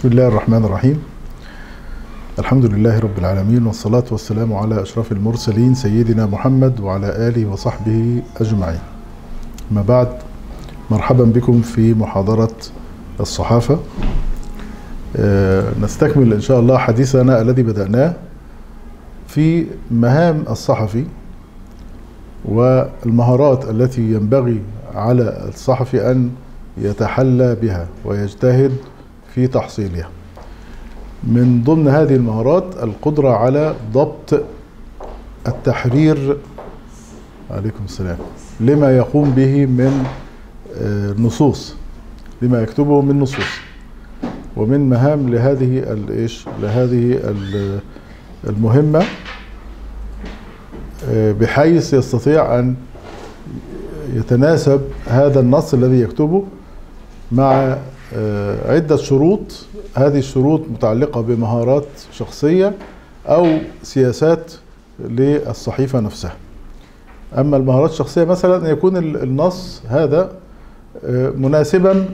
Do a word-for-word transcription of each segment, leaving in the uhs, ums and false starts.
بسم الله الرحمن الرحيم. الحمد لله رب العالمين، والصلاة والسلام على أشرف المرسلين سيدنا محمد وعلى آله وصحبه أجمعين. ما بعد، مرحبا بكم في محاضرة الصحافة. نستكمل إن شاء الله حديثنا الذي بدأناه في مهام الصحفي والمهارات التي ينبغي على الصحفي أن يتحلى بها ويجتهد في تحصيلها. من ضمن هذه المهارات القدرة على ضبط التحرير عليكم السلام لما يقوم به من نصوص، لما يكتبه من نصوص، ومن مهام لهذه الايش لهذه المهمة، بحيث يستطيع أن يتناسب هذا النص الذي يكتبه مع عدة شروط. هذه الشروط متعلقة بمهارات شخصية أو سياسات للصحيفة نفسها. أما المهارات الشخصية مثلا أن يكون النص هذا مناسبا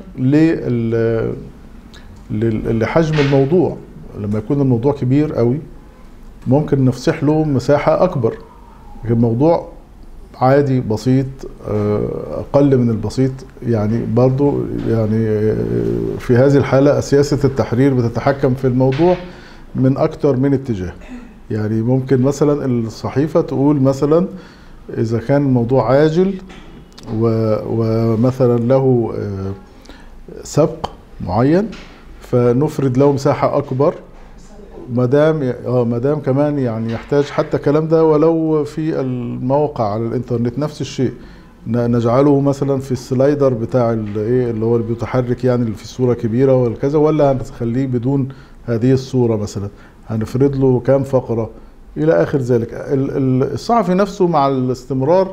لحجم الموضوع. لما يكون الموضوع كبير قوي ممكن نفسح له مساحة أكبر، لكن الموضوع عادي بسيط أقل من البسيط، يعني برضو يعني في هذه الحالة سياسة التحرير بتتحكم في الموضوع من أكتر من اتجاه. يعني ممكن مثلا الصحيفة تقول مثلا إذا كان الموضوع عاجل ومثلا له سبق معين فنفرد له مساحة أكبر، مادام اه مادام كمان يعني يحتاج حتى الكلام ده ولو في الموقع على الانترنت نفس الشيء، نجعله مثلا في السلايدر بتاع الايه اللي هو اللي بيتحرك، يعني اللي في الصوره كبيره والكذا، ولا هنخليه بدون هذه الصوره مثلا، هنفرد له كام فقره الى اخر ذلك. الصحفي نفسه مع الاستمرار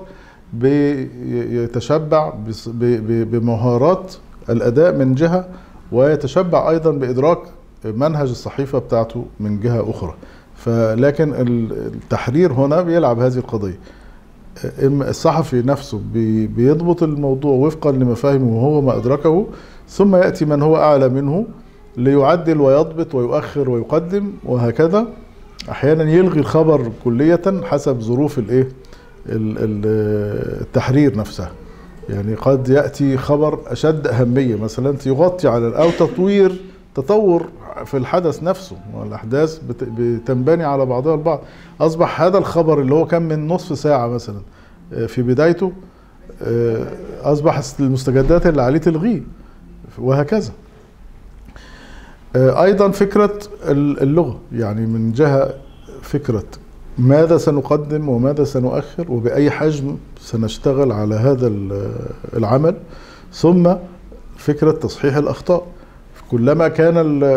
بيتشبع بمهارات الاداء من جهه، ويتشبع ايضا بادراك منهج الصحيفة بتاعته من جهة أخرى. فلكن التحرير هنا بيلعب هذه القضية. الصحفي نفسه بيضبط الموضوع وفقا لمفاهيمه وهو ما أدركه، ثم يأتي من هو أعلى منه ليعدل ويضبط ويؤخر ويقدم وهكذا. أحيانا يلغي الخبر كلية حسب ظروف الإيه التحرير نفسها. يعني قد يأتي خبر أشد أهمية مثلا يغطي على أو تطوير تطور في الحدث نفسه، والأحداث بتنبني على بعضها البعض. أصبح هذا الخبر اللي هو كان من نصف ساعة مثلا في بدايته أصبح المستجدات اللي عليه تلغيه وهكذا. أيضا فكرة اللغة، يعني من جهة فكرة ماذا سنقدم وماذا سنؤخر وبأي حجم سنشتغل على هذا العمل، ثم فكرة تصحيح الأخطاء. كلما كان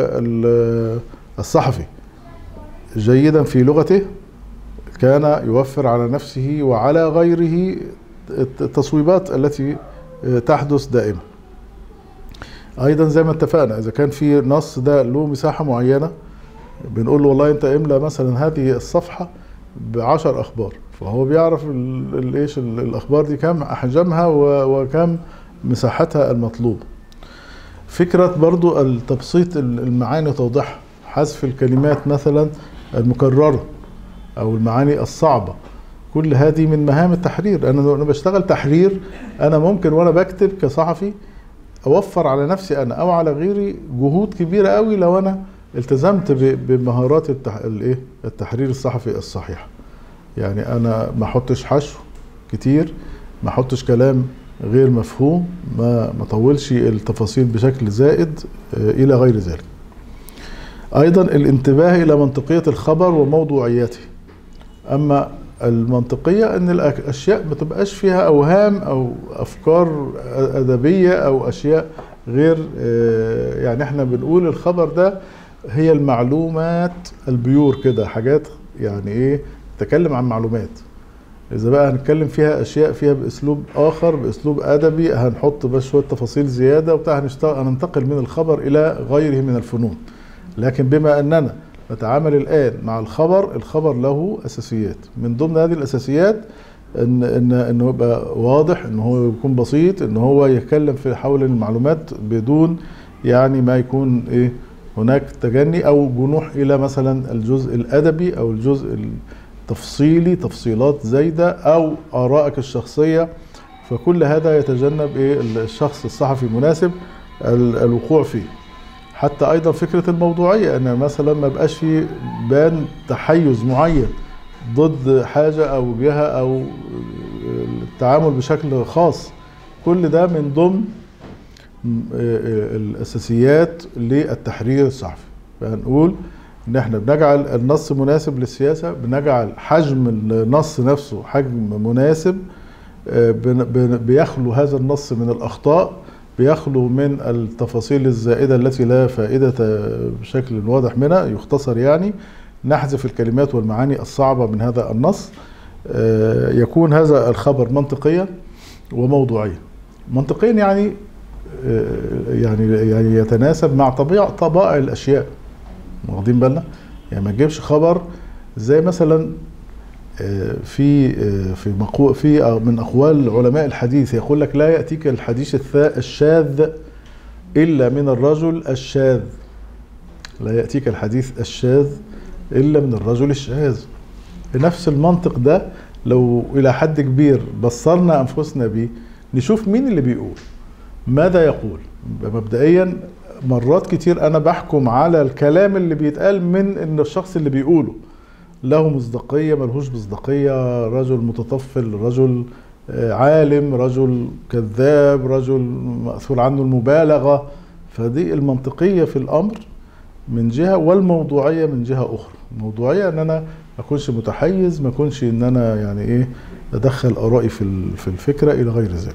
الصحفي جيدا في لغته كان يوفر على نفسه وعلى غيره التصويبات التي تحدث دائما. ايضا زي ما اتفقنا، اذا كان في نص ده له مساحة معينة بنقول له والله انت املى مثلا هذه الصفحة بعشر اخبار، فهو بيعرف الايش الاخبار دي كم احجامها وكم مساحتها المطلوبة. فكرة برضو التبسيط المعاني وتوضيحها، حذف الكلمات مثلا المكررة أو المعاني الصعبة، كل هذه من مهام التحرير. أنا أنا بشتغل تحرير، أنا ممكن وأنا بكتب كصحفي أوفر على نفسي أنا أو على غيري جهود كبيرة قوي لو أنا التزمت بمهارات التحرير الصحفي الصحيح. يعني أنا ما أحطش حشو كتير، ما أحطش كلام غير مفهوم، ما ما طولش التفاصيل بشكل زائد الى غير ذلك. ايضا الانتباه الى منطقية الخبر وموضوعيته. اما المنطقية ان الاشياء ما تبقاش فيها اوهام او افكار ادبية او اشياء غير، يعني احنا بنقول الخبر ده هي المعلومات البيور كده، حاجات يعني ايه تتكلم عن معلومات. إذا بقى هنتكلم فيها أشياء فيها بأسلوب آخر، بأسلوب أدبي، هنحط بس شوية تفاصيل زيادة وبتاع، هننتقل من الخبر إلى غيره من الفنون. لكن بما أننا نتعامل الآن مع الخبر، الخبر له أساسيات. من ضمن هذه الأساسيات إن إن إنه يبقى واضح، إن هو يكون بسيط، إن هو يتكلم في حول المعلومات بدون يعني ما يكون إيه هناك تجني او جنوح الى مثلا الجزء الادبي او الجزء التفصيلي، تفصيلات زايده او ارائك الشخصيه. فكل هذا يتجنب ايه الشخص الصحفي المناسب الوقوع فيه. حتى ايضا فكره الموضوعيه، ان مثلا ما بقاش في بان تحيز معين ضد حاجه او جهه او التعامل بشكل خاص. كل ده من ضمن الاساسيات للتحرير الصحفي. فهنقول ان احنا بنجعل النص مناسب للسياسه، بنجعل حجم النص نفسه حجم مناسب، بيخلو هذا النص من الاخطاء، بيخلو من التفاصيل الزائده التي لا فائده بشكل واضح منها، يختصر يعني، نحذف الكلمات والمعاني الصعبه من هذا النص. يكون هذا الخبر منطقيا وموضوعيا. منطقيا يعني يعني يعني يتناسب مع طبيعه طبائع الاشياء، واخدين بالنا؟ يعني ما تجيبش خبر زي مثلا في في مقو في من اقوال علماء الحديث يقول لك لا ياتيك الحديث الشاذ الا من الرجل الشاذ. لا ياتيك الحديث الشاذ الا من الرجل الشاذ. بنفس المنطق ده لو الى حد كبير بصرنا انفسنا بيه، نشوف مين اللي بيقول، ماذا يقول. مبدئيا مرات كتير انا بحكم على الكلام اللي بيتقال من ان الشخص اللي بيقوله له مصداقيه ملهوش مصداقيه، رجل متطفل، رجل عالم، رجل كذاب، رجل مأثور عنه المبالغه. فدي المنطقيه في الامر من جهه، والموضوعيه من جهه اخرى. الموضوعيه ان انا ما اكونش متحيز، ما اكونش ان انا يعني ايه ادخل ارائي في في الفكره الى غير ذلك.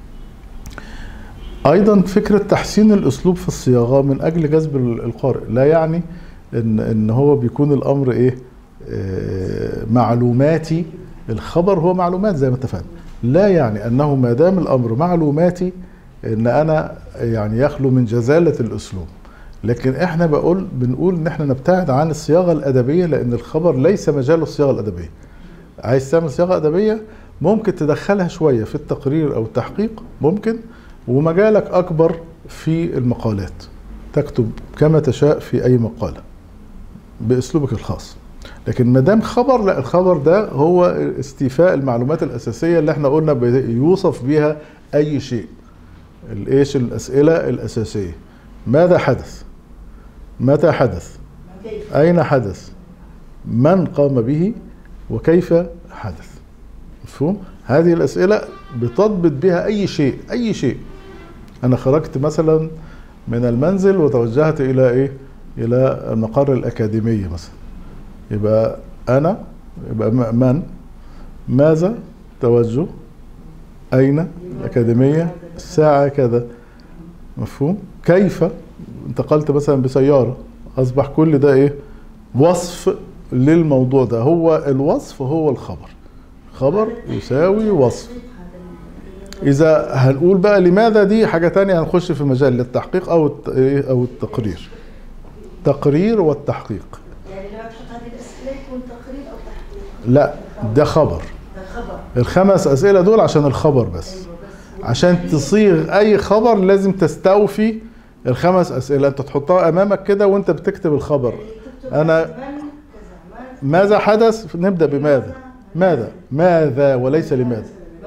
ايضا فكره تحسين الاسلوب في الصياغه من اجل جذب القارئ، لا يعني ان ان هو بيكون الامر ايه آه معلوماتي. الخبر هو معلومات زي ما اتفقنا، لا يعني انه ما دام الامر معلوماتي ان انا يعني يخلو من جزاله الاسلوب. لكن احنا بقول بنقول ان احنا نبتعد عن الصياغه الادبيه، لان الخبر ليس مجاله الصياغه الادبيه. عايز تعمل صياغه ادبيه ممكن تدخلها شويه في التقرير او التحقيق، ممكن، ومجالك اكبر في المقالات، تكتب كما تشاء في اي مقاله باسلوبك الخاص. لكن ما دام خبر، لا، الخبر ده هو استيفاء المعلومات الاساسيه اللي احنا قلنا بيوصف بيها اي شيء. الايش الاسئله الاساسيه: ماذا حدث؟ متى حدث؟ اين حدث؟ من قام به؟ وكيف حدث؟ مفهوم؟ هذه الاسئله بتضبط بها اي شيء. اي شيء انا خرجت مثلا من المنزل وتوجهت الى ايه؟ الى المقر الاكاديميه مثلا، يبقى انا يبقى من، ماذا، توجه، اين الاكاديميه، الساعه كذا. مفهوم؟ كيف انتقلت مثلا بسياره، اصبح كل ده ايه؟ وصف للموضوع ده. هو الوصف هو الخبر، خبر يساوي وصف. اذا هنقول بقى لماذا، دي حاجه تانية، هنخش في مجال للتحقيق او او التقرير. تقرير والتحقيق. يعني لما تحط هذه الاسئله يكون تقرير او تحقيق؟ لا، ده خبر. ده خبر. الخمس اسئله دول عشان الخبر بس. عشان تصيغ اي خبر لازم تستوفي الخمس اسئله. انت تحطها امامك كده وانت بتكتب الخبر. انا ماذا حدث، نبدا بماذا. ماذا ماذا وليس لماذا.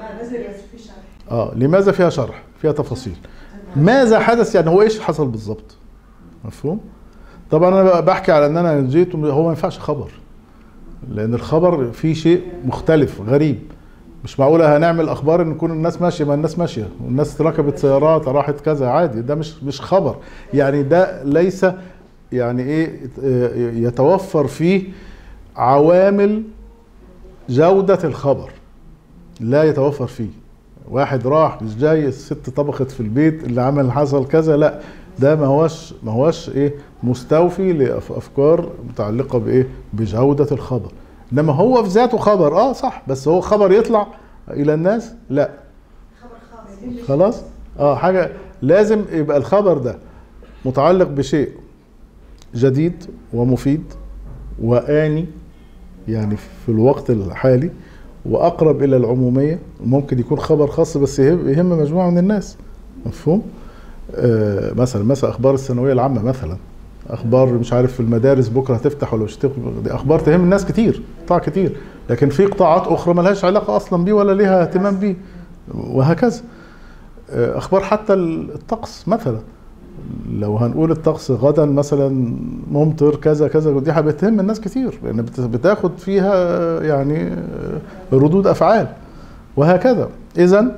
اه لماذا فيها شرح، فيها تفاصيل. ماذا حدث يعني هو ايش حصل بالظبط. مفهوم؟ طبعا انا بحكي على ان انا جيت، هو ما ينفعش خبر، لان الخبر فيه شيء مختلف غريب. مش معقوله هنعمل اخبار ان يكون الناس ماشيه، ما الناس ماشيه والناس ركبت سيارات راحت كذا عادي. ده مش مش خبر يعني. ده ليس يعني ايه يتوفر فيه عوامل جوده الخبر، لا يتوفر فيه. واحد راح مش جاي، الست طبخت في البيت، اللي عمل حصل كذا، لا، ده ما هوش ما هوش ايه مستوفي لافكار متعلقه بايه بجوده الخبر. انما هو في ذاته خبر، اه صح، بس هو خبر يطلع الى الناس؟ لا، خبر خاص. خلاص. اه حاجه لازم يبقى الخبر ده متعلق بشيء جديد ومفيد وآني، يعني في الوقت الحالي، واقرب الى العموميه. ممكن يكون خبر خاص بس يهم مجموعه من الناس. مفهوم؟ آه مثلا مثلا اخبار الثانويه العامه مثلا، اخبار مش عارف في المدارس بكره هتفتح ولا مش هتفتح، دي اخبار تهم الناس كتير، قطاع كتير، لكن في قطاعات اخرى ملهاش علاقه اصلا بيه ولا ليها اهتمام بيه، وهكذا. اخبار حتى الطقس مثلا، لو هنقول الطقس غدا مثلا ممطر كذا كذا، دي بتهم الناس كتير لان بتاخد فيها يعني ردود افعال وهكذا. اذا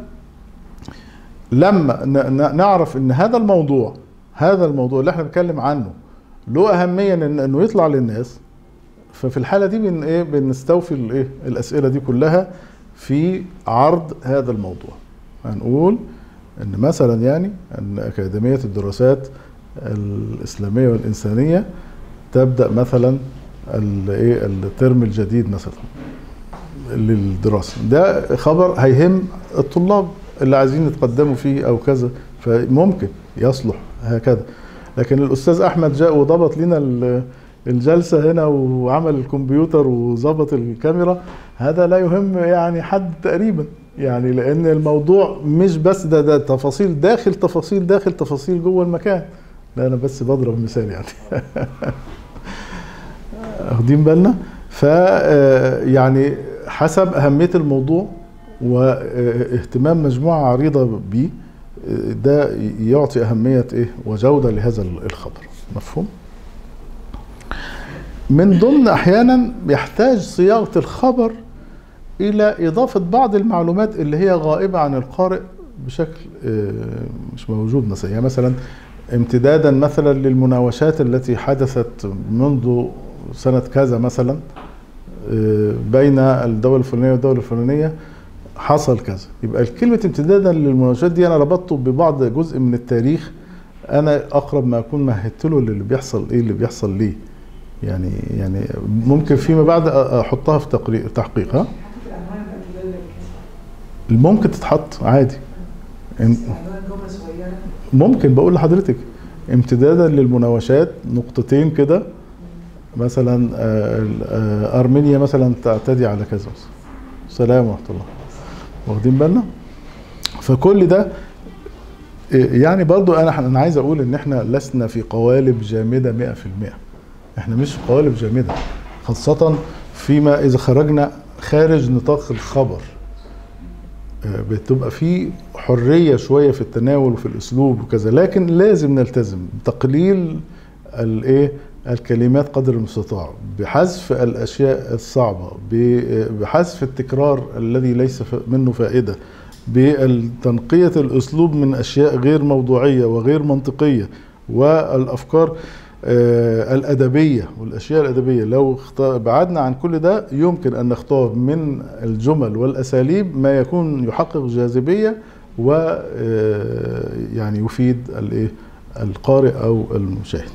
لما نعرف ان هذا الموضوع هذا الموضوع اللي احنا بنتكلم عنه له اهميه انه يطلع للناس، ففي الحاله دي بن ايه بنستوفي الايه الاسئله دي كلها في عرض هذا الموضوع. هنقول ان مثلا يعني ان اكاديميه الدراسات الاسلاميه والانسانيه تبدا مثلا الايه الترم الجديد مثلا للدراسه، ده خبر هيهم الطلاب اللي عايزين يتقدموا فيه او كذا، فممكن يصلح هكذا. لكن الاستاذ احمد جاء وضبط لنا الجلسه هنا وعمل الكمبيوتر وظبط الكاميرا، هذا لا يهم يعني حد تقريبا، يعني لان الموضوع مش بس ده ده تفاصيل داخل تفاصيل داخل تفاصيل جوه المكان، لا انا بس بضرب مثال يعني. واخدين بالنا؟ ف يعني حسب اهميه الموضوع واهتمام مجموعه عريضه بيه، ده يعطي اهميه ايه وجوده لهذا الخبر. مفهوم؟ من ضمن احيانا يحتاج صياغه الخبر الى اضافه بعض المعلومات اللي هي غائبه عن القارئ بشكل مش موجود، مثلا يعني مثلا امتدادا مثلا للمناوشات التي حدثت منذ سنه كذا مثلا بين الدوله الفلانيه والدوله الفلانيه حصل كذا، يبقى الكلمه امتدادا للمناوشات دي انا ربطته ببعض جزء من التاريخ، انا اقرب ما اكون مهدت له اللي بيحصل ايه اللي بيحصل ليه، يعني يعني ممكن فيما بعد احطها في تقرير تحقيق. ها ممكن تتحط عادي، ممكن بقول لحضرتك امتدادا للمناوشات نقطتين كده مثلا ارمينيا مثلا تعتدي على كذا، السلام ورحمه الله، واخدين بالنا؟ فكل ده يعني برضو انا انا عايز اقول ان احنا لسنا في قوالب جامده مئة في المئة، احنا مش في قوالب جامده، خاصه فيما اذا خرجنا خارج نطاق الخبر بتبقى في حريه شويه في التناول وفي الاسلوب وكذا، لكن لازم نلتزم بتقليل الايه الكلمات قدر المستطاع، بحذف الاشياء الصعبه، بحذف التكرار الذي ليس منه فائده، بتنقيه الاسلوب من اشياء غير موضوعيه وغير منطقيه، والافكار الادبيه والاشياء الادبيه. لو بعدنا عن كل ده يمكن ان نختار من الجمل والاساليب ما يكون يحقق جاذبيه و يعني يفيد الايه القارئ او المشاهد.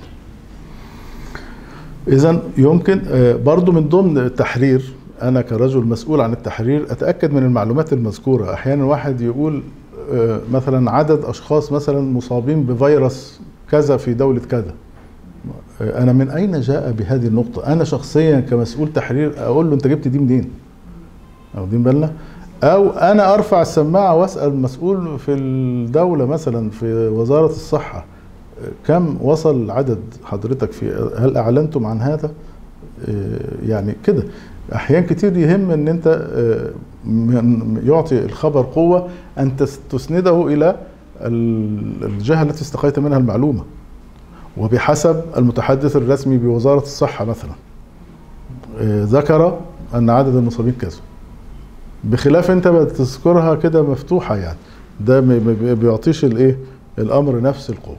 اذا يمكن برضو من ضمن التحرير، انا كرجل مسؤول عن التحرير اتاكد من المعلومات المذكوره. احيانا واحد يقول مثلا عدد اشخاص مثلا مصابين بفيروس كذا في دوله كذا، انا من اين جاء بهذه النقطه؟ انا شخصيا كمسؤول تحرير اقول له انت جبت دي منين؟ واخدين بالنا؟ او انا ارفع السماعه واسال المسؤول في الدوله مثلا في وزاره الصحه كم وصل عدد حضرتك، في هل اعلنتم عن هذا؟ يعني كده احيان كتير يهم ان انت يعطي الخبر قوه ان تسنده الى الجهه التي استقيت منها المعلومه، وبحسب المتحدث الرسمي بوزاره الصحه مثلا ذكر ان عدد المصابين كذا، بخلاف انت بتذكرها كده مفتوحه، يعني ده ما بيعطيش الايه الامر نفس القوه.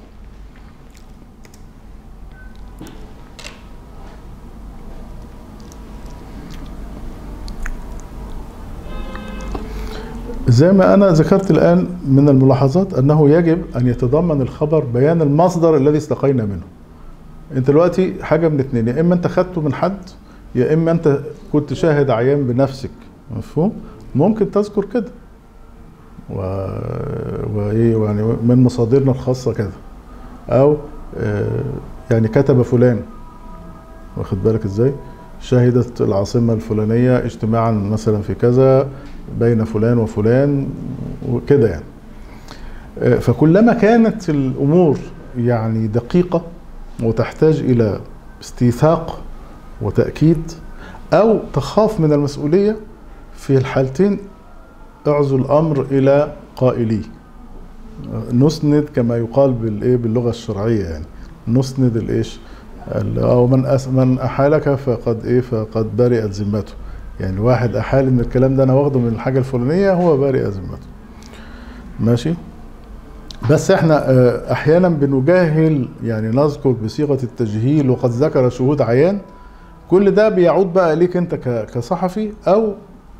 زي ما أنا ذكرت الآن من الملاحظات أنه يجب أن يتضمن الخبر بيان المصدر الذي استقينا منه. أنت دلوقتي حاجة من اتنين، يا إما أنت خدته من حد يا إما أنت كنت شاهد عيان بنفسك، مفهوم؟ ممكن تذكر كده و... وإيه يعني من مصادرنا الخاصة كذا، أو يعني كتب فلان، واخد بالك إزاي؟ شهدت العاصمة الفلانية اجتماعا مثلا في كذا بين فلان وفلان وكده يعني. فكلما كانت الأمور يعني دقيقة وتحتاج إلى استيثاق وتأكيد، أو تخاف من المسؤولية، في الحالتين اعزو الأمر إلى قائليه. نسند كما يقال بالإيه باللغة الشرعية، يعني نسند الإيش أو من أس من أحالك فقد إيه فقد برئت ذمته. يعني واحد أحال إن الكلام ده أنا واخده من الحاجة الفلانية، هو بارئ ذمته. ماشي. بس احنا احيانا بنجاهل، يعني نذكر بصيغة التجهيل وقد ذكر شهود عيان. كل ده بيعود بقى ليك انت كصحفي او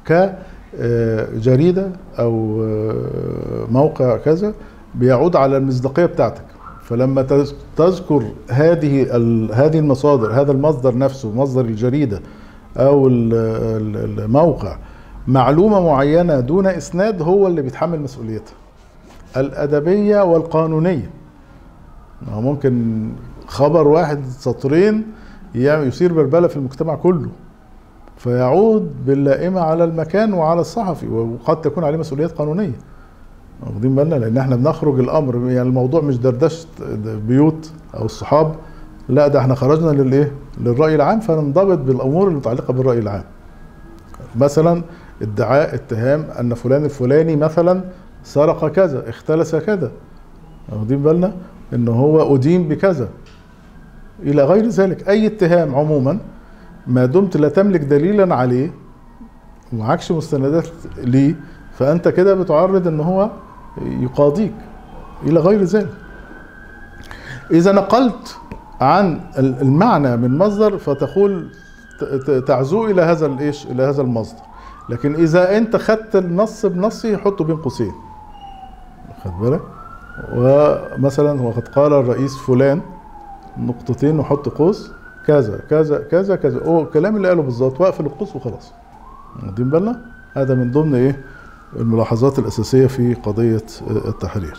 كجريدة او موقع كذا، بيعود على المصداقية بتاعتك. فلما تذكر هذه هذه المصادر، هذا المصدر نفسه، مصدر الجريدة او الموقع، معلومة معينة دون اسناد، هو اللي بيتحمل مسؤوليتها الأدبية والقانونية. ممكن خبر واحد سطرين يثير بربلة في المجتمع كله، فيعود باللائمة على المكان وعلى الصحفي، وقد تكون عليه مسؤوليات قانونية. واخدين بالنا؟ لأن احنا بنخرج الأمر، يعني الموضوع مش دردشة بيوت أو الصحاب، لا ده احنا خرجنا للإيه؟ للرأي العام، فننضبط بالأمور المتعلقة بالرأي العام. مثلا ادعاء اتهام أن فلان الفلاني مثلا سرق كذا، اختلس كذا، واخدين بالنا؟ ان هو ادين بكذا الى غير ذلك. اي اتهام عموما ما دمت لا تملك دليلا عليه ومعكش مستندات ليه، فانت كده بتعرض ان هو يقاضيك الى غير ذلك. اذا نقلت عن المعنى من مصدر فتقول تعزو الى هذا الايش الى هذا المصدر. لكن اذا انت خدت النص بنصه يحطه بين قوسين، خد بالك؟ ومثلا وقد قال الرئيس فلان نقطتين وحط قوس كذا كذا كذا كذا، هو الكلام اللي قاله بالظبط، واقفل القوس وخلاص. واخدين بالنا؟ هذا من ضمن ايه الملاحظات الاساسيه في قضيه التحرير.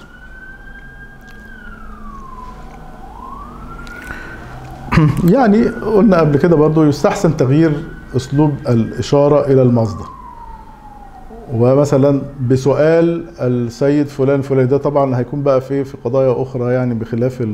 يعني قلنا قبل كده برضو يستحسن تغيير اسلوب الاشاره الى المصدر، ومثلا بسؤال السيد فلان فلان، ده طبعا هيكون بقى في في قضايا اخرى يعني بخلاف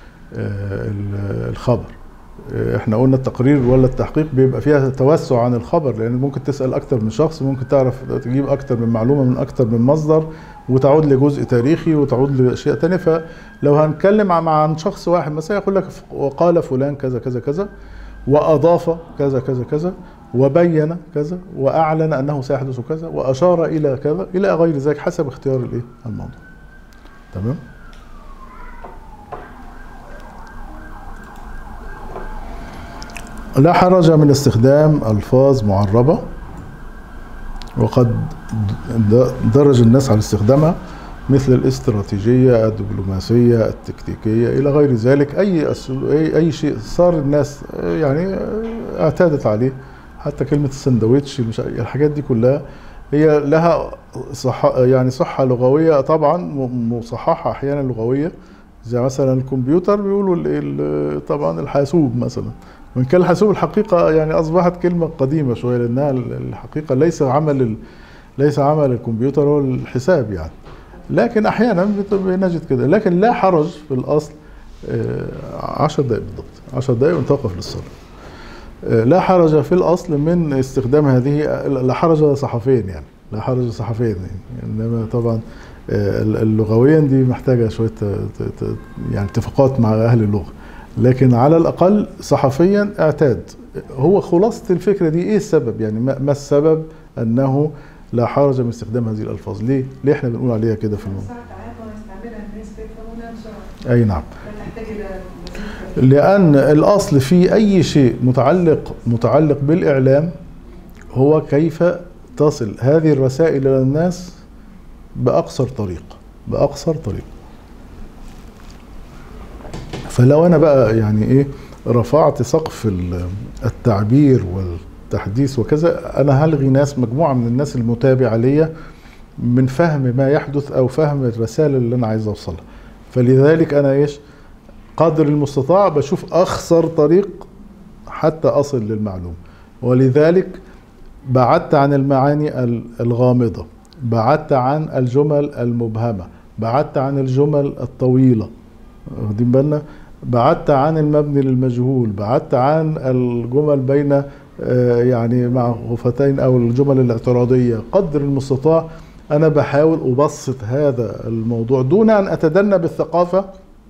الخبر. احنا قلنا التقرير ولا التحقيق بيبقى فيها توسع عن الخبر، لان ممكن تسال اكتر من شخص، ممكن تعرف تجيب اكتر من معلومه من اكتر من مصدر، وتعود لجزء تاريخي وتعود لاشياء ثانيه. فلو هنتكلم عن شخص واحد مثلا يقول لك وقال فلان كذا كذا كذا، واضاف كذا كذا كذا، وبين كذا، واعلن انه سيحدث كذا، واشار الى كذا الى غير ذلك، حسب اختيار الايه الموضوع. تمام. لا حرج من استخدام الفاظ معربه، وقد درج الناس على استخدامها، مثل الاستراتيجيه، الدبلوماسيه، التكتيكيه الى غير ذلك. اي اي شيء صار الناس يعني اعتادت عليه، حتى كلمه السندوتش، مش الحاجات دي كلها هي لها صح يعني صحه لغويه طبعا، مصححه احيانا لغويه، زي مثلا الكمبيوتر بيقولوا طبعا الحاسوب مثلا، وان كان الحاسوب الحقيقه يعني اصبحت كلمه قديمه شويه، لانها الحقيقه ليس عمل ليس عمل الكمبيوتر هو الحساب يعني، لكن احيانا بنجد كده. لكن لا حرج في الاصل، عشر دقائق بالضبط، عشر دقائق ونتوقف للصلاه. لا حرج في الاصل من استخدام هذه، لا حرج صحفيا يعني، لا حرج صحفيا يعني، انما طبعا اللغويا دي محتاجه شويه يعني اتفاقات مع اهل اللغه، لكن على الاقل صحفيا اعتاد. هو خلاصه الفكره دي ايه السبب؟ يعني ما السبب انه لا حرج من استخدام هذه الالفاظ؟ ليه؟ ليه احنا بنقول عليها كده في الموضوع؟ اي نعم. لان الاصل في اي شيء متعلق متعلق بالاعلام هو كيف تصل هذه الرسائل الى الناس باقصر طريق، باقصر طريق. فلو انا بقى يعني ايه رفعت سقف التعبير والتحديث وكذا، انا هلغي ناس، مجموعه من الناس المتابعه ليا، من فهم ما يحدث او فهم الرساله اللي انا عايز اوصلها. فلذلك انا ايش قدر المستطاع بشوف اخسر طريق حتى اصل للمعلومه، ولذلك بعدت عن المعاني الغامضه، بعدت عن الجمل المبهمه، بعدت عن الجمل الطويله. واخدين بالنا؟ بعدت عن المبني للمجهول، بعدت عن الجمل بين يعني مع غفتين او الجمل الاعتراضية. قدر المستطاع انا بحاول ابسط هذا الموضوع دون ان اتدنى بالثقافة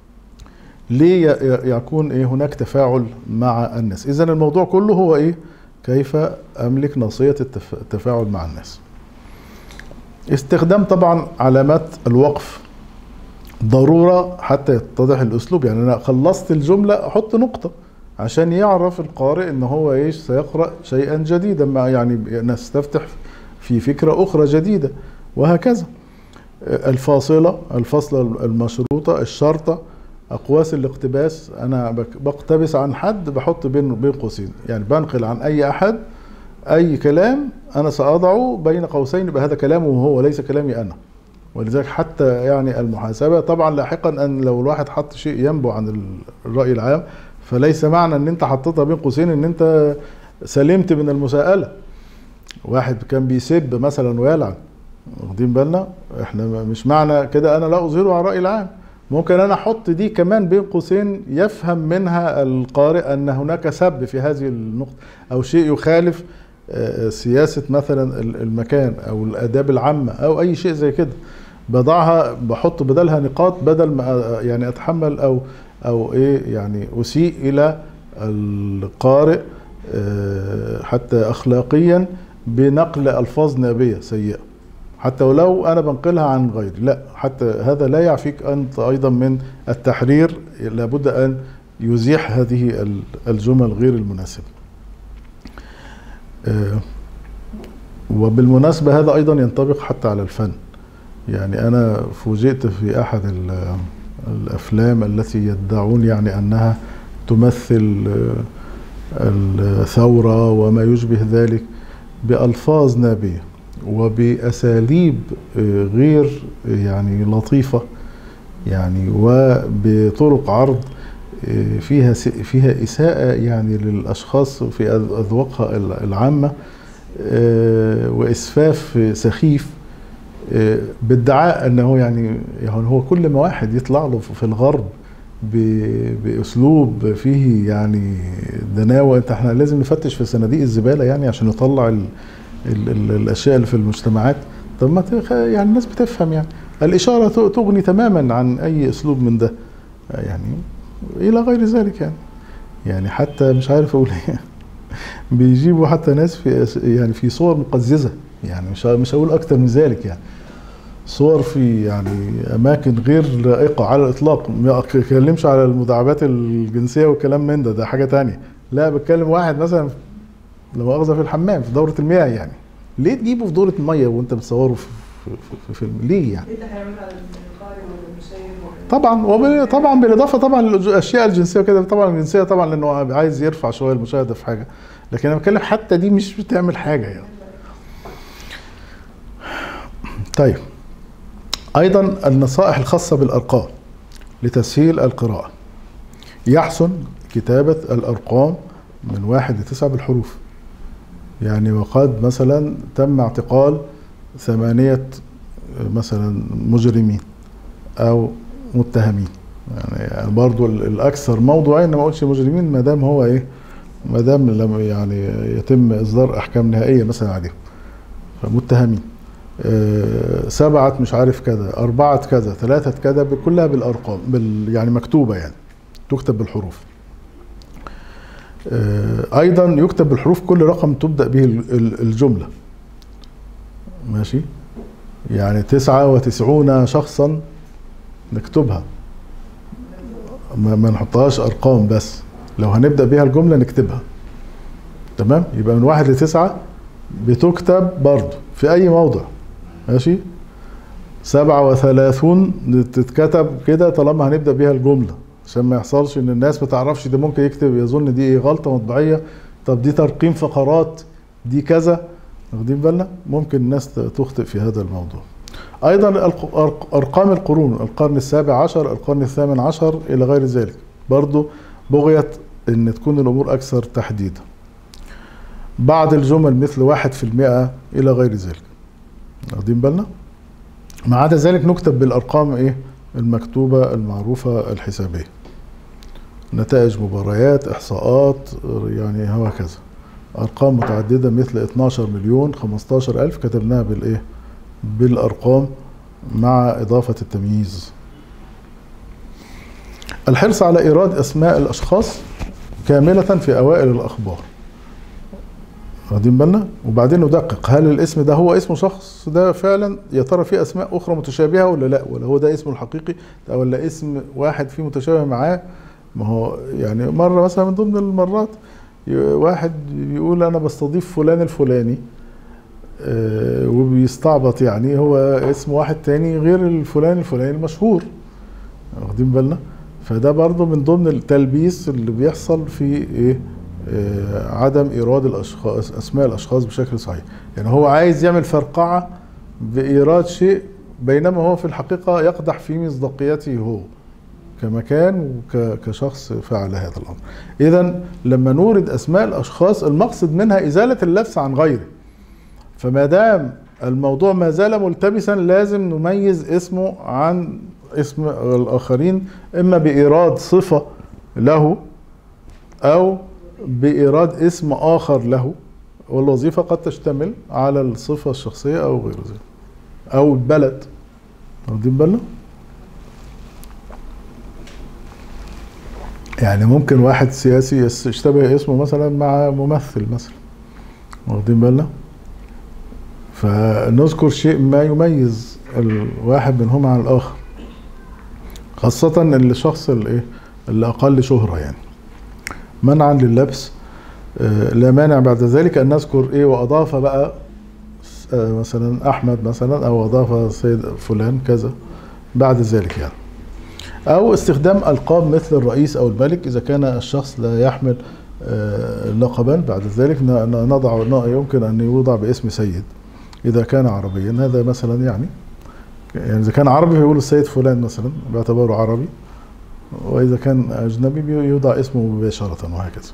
ليكون ايه هناك تفاعل مع الناس. اذا الموضوع كله هو ايه؟ كيف املك ناصية التفاعل مع الناس. استخدام طبعا علامات الوقف ضرورة حتى يتضح الاسلوب. يعني انا خلصت الجملة احط نقطة عشان يعرف القارئ ان هو ايش سيقرأ شيئا جديدا، ما يعني نستفتح في فكرة اخرى جديدة، وهكذا. الفاصلة، الفصلة المشروطة، الشرطة، اقواس الاقتباس. انا بقتبس عن حد بحط بين بين قوسين، يعني بنقل عن اي احد اي كلام انا ساضعه بين قوسين يبقى هذا كلامه وهو ليس كلامي انا. ولذلك حتى يعني المحاسبة طبعا لاحقا ان لو الواحد حط شيء ينبع عن الرأي العام فليس معنى ان انت حطيتها بين قوسين ان انت سلمت من المساءلة. واحد كان بيسب مثلا ويلعن، واخدين بالنا؟ احنا مش معنى كده انا لا اظهره على الرأي العام. ممكن انا احط دي كمان بين قوسين يفهم منها القارئ ان هناك سب في هذه النقطة او شيء يخالف سياسة مثلا المكان او الاداب العامة او اي شيء زي كده. بضعها بحط بدلها نقاط بدل ما يعني اتحمل او او ايه يعني اسيء الى القارئ حتى اخلاقيا بنقل الفاظ نابية سيئة، حتى ولو انا بنقلها عن غيري. لا، حتى هذا لا يعفيك انت ايضا من التحرير. لابد ان يزيح هذه الجمل غير المناسبة. وبالمناسبة هذا ايضا ينطبق حتى على الفن. يعني انا فوجئت في احد الافلام التي يدعون يعني انها تمثل الثورة وما يشبه ذلك بألفاظ نابية وبأساليب غير يعني لطيفة، يعني وبطرق عرض فيها فيها إساءة يعني للأشخاص في أذواقها العامة، وإسفاف سخيف، بادعاء أنه يعني يعني هو كل ما واحد يطلع له في الغرب بأسلوب فيه يعني دناوة، انت احنا لازم نفتش في صناديق الزبالة يعني عشان نطلع ال ال ال الأشياء اللي في المجتمعات. طب ما يعني الناس بتفهم، يعني الإشارة تغني تماما عن أي أسلوب من ده يعني إلى غير ذلك. يعني يعني حتى مش عارف أقول إيه بيجيبوا حتى ناس في يعني في صور مقززة، يعني مش مش هقول أكتر من ذلك، يعني صور في يعني اماكن غير لائقه على الاطلاق. ما اتكلمش على المداعبات الجنسيه والكلام من ده، ده حاجه تانية. لا، بتكلم واحد مثلا لا مؤاخذه في الحمام في دوره المياه. يعني ليه تجيبه في دوره الميه وانت بتصوره في في فيلم؟ ليه يعني؟ ايه ده هيعمل على القارئ ولا المشاهد؟ طبعا وب... طبعا بالاضافه طبعا للاشياء الجنسيه وكده. طبعا الجنسيه طبعا لانه عايز يرفع شويه المشاهده في حاجه، لكن انا بتكلم حتى دي مش بتعمل حاجه يعني. طيب، أيضا النصائح الخاصة بالأرقام لتسهيل القراءة. يحسن كتابة الأرقام من واحد لتسعة بالحروف. يعني وقد مثلا تم اعتقال ثمانية مثلا مجرمين أو متهمين، يعني برضو الأكثر موضوعين ما أقولش مجرمين ما دام هو إيه، ما دام لم يعني يتم إصدار أحكام نهائية مثلا عليهم، فمتهمين. أه سبعة مش عارف كذا، أربعة كذا، ثلاثة كذا، كلها بالأرقام بال يعني مكتوبة، يعني تكتب بالحروف. أه أيضا يكتب بالحروف كل رقم تبدأ به الجملة. ماشي، يعني تسعة وتسعون شخصا نكتبها، ما نحطهاش أرقام بس. لو هنبدأ بها الجملة نكتبها، تمام؟ يبقى من واحد لتسعة بتكتب برضو في أي موضع. ماشي، سبعة وثلاثون تتكتب كده طالما هنبدأ بيها الجملة، عشان ما يحصلش ان الناس ما تعرفش ده ممكن يكتب يظن دي ايه غلطة مطبعية، طب دي ترقيم فقرات، دي كذا. واخدين بالنا؟ ممكن الناس تخطئ في هذا الموضوع. ايضا ارقام القرون، القرن السابع عشر، القرن الثامن عشر الى غير ذلك، برضو بغيت ان تكون الامور اكثر تحديدا. بعض الجمل مثل واحد في المئة الى غير ذلك. واخدين بالنا؟ ما عدا ذلك نكتب بالارقام ايه المكتوبه المعروفه الحسابيه. نتائج مباريات، احصاءات، يعني هكذا. ارقام متعدده مثل اتناشر مليون، خمستاشر الف كتبناها بالايه؟ بالارقام مع اضافه التمييز. الحرص على ايراد اسماء الاشخاص كامله في اوائل الاخبار. واخدين بالنا؟ وبعدين ندقق هل الاسم ده هو اسم شخص ده فعلا، يا ترى في اسماء اخرى متشابهه ولا لا، ولا هو ده اسمه الحقيقي ولا اسم واحد فيه متشابه معاه. ما هو يعني مره مثلا من ضمن المرات واحد بيقول انا بستضيف فلان الفلاني آه وبيستعبط، يعني هو اسم واحد تاني غير الفلان الفلاني المشهور. واخدين بالنا؟ فده برضو من ضمن التلبيس اللي بيحصل في ايه؟ آه عدم ايراد الاشخاص، اسماء الاشخاص بشكل صحيح. يعني هو عايز يعمل فرقعه بايراد شيء بينما هو في الحقيقه يقدح في مصداقيته هو كمكان وكشخص فعل هذا الامر. اذا لما نورد اسماء الاشخاص المقصد منها ازاله اللبس عن غيره. فما دام الموضوع ما زال ملتبسا لازم نميز اسمه عن اسم الاخرين، اما بايراد صفه له او بايراد اسم اخر له، والوظيفه قد تشتمل على الصفه الشخصيه او غير ذلك او البلد. واخدين بالنا؟ يعني ممكن واحد سياسي يشتبه اسمه مثلا مع ممثل مثلا. واخدين بالنا؟ فنذكر شيء ما يميز الواحد منهما عن الاخر، خاصة الشخص الايه اللي اقل شهرة يعني. منعا لللبس لا مانع بعد ذلك ان نذكر ايه واضاف بقى مثلا احمد مثلا او اضاف سيد فلان كذا بعد ذلك يعني. او استخدام القاب مثل الرئيس او الملك اذا كان الشخص لا يحمل لقبا، بعد ذلك نضع يمكن ان يوضع باسم سيد اذا كان عربيا. هذا مثلا يعني يعني اذا كان عربي فيقول السيد فلان مثلا باعتباره عربي، واذا كان اجنبي يوضع اسمه مباشرة وهكذا.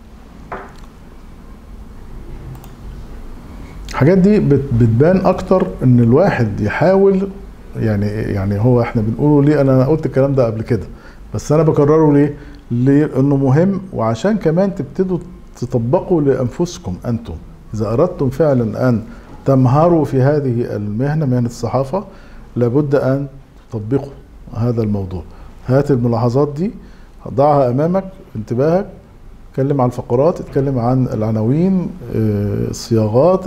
الحاجات دي بتبان اكتر ان الواحد يحاول يعني يعني هو احنا بنقوله ليه، انا قلت الكلام ده قبل كده بس انا بكرره ليه؟ لانه مهم وعشان كمان تبتدوا تطبقوا لانفسكم انتم. اذا اردتم فعلا ان تمهروا في هذه المهنه، مهنه الصحافه، لابد ان تطبقوا هذا الموضوع. هات الملاحظات دي ضعها امامك انتباهك، اتكلم عن الفقرات، اتكلم عن العناوين، الصياغات،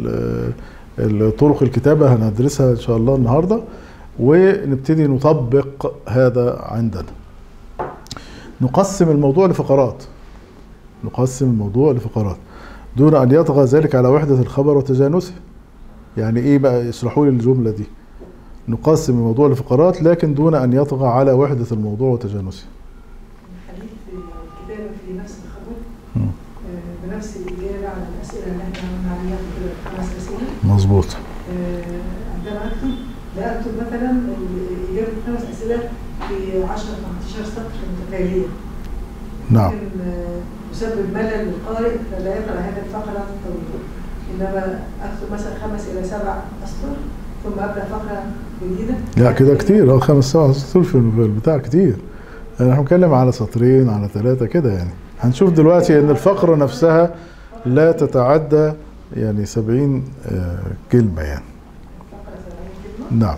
طرق الكتابه هندرسها ان شاء الله النهارده، ونبتدي نطبق هذا عندنا. نقسم الموضوع لفقرات، نقسم الموضوع لفقرات دون ان يطغى ذلك على وحدة الخبر وتجانسه. يعني ايه بقى؟ اشرحوا لي الجملة دي. نقسم الموضوع لفقرات لكن دون ان يطغى على وحدة الموضوع وتجانسه. الحديث في الكتابة في نفس الخبر م. بنفس الإجابة على الأسئلة اللي احنا قلنا عليها في خمس أسئلة. مظبوط. عندما أكتب لا أكتب مثلا إجابة خمس أسئلة في عشرة خمستاشر سطر متتالية. نعم. ممكن يسبب ملل للقارئ فلا يقرأ هذه الفقرة طويلة. إنما أكتب مثلا خمس إلى سبع أسطر ثم أبدأ فقرة جديدة. لا كده كتير، أو خمس سبع أسطر في البتاع كتير. احنا بنتكلم على سطرين على ثلاثة كده يعني. هنشوف دلوقتي إن الفقرة نفسها لا تتعدى يعني سبعين كلمة يعني. نعم.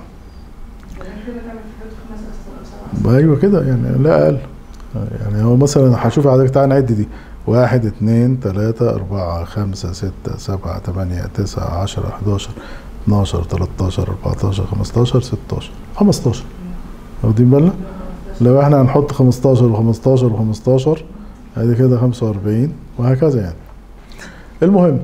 ايوه كده يعني لا اقل. يعني هو مثلا هشوف حضرتك تعالى نعد دي واحد اتنين تلاتة اربعة خمسة ستة سبعة تمانية تسعة عشرة حداشر اتناشر تلاتاشر اربعتاشر خمستاشر ستاشر خمستاشر. واخدين بالنا؟ لو احنا هنحط خمستاشر وخمستاشر وخمستاشر ادي كده خمسة واربعين وهكذا يعني. المهم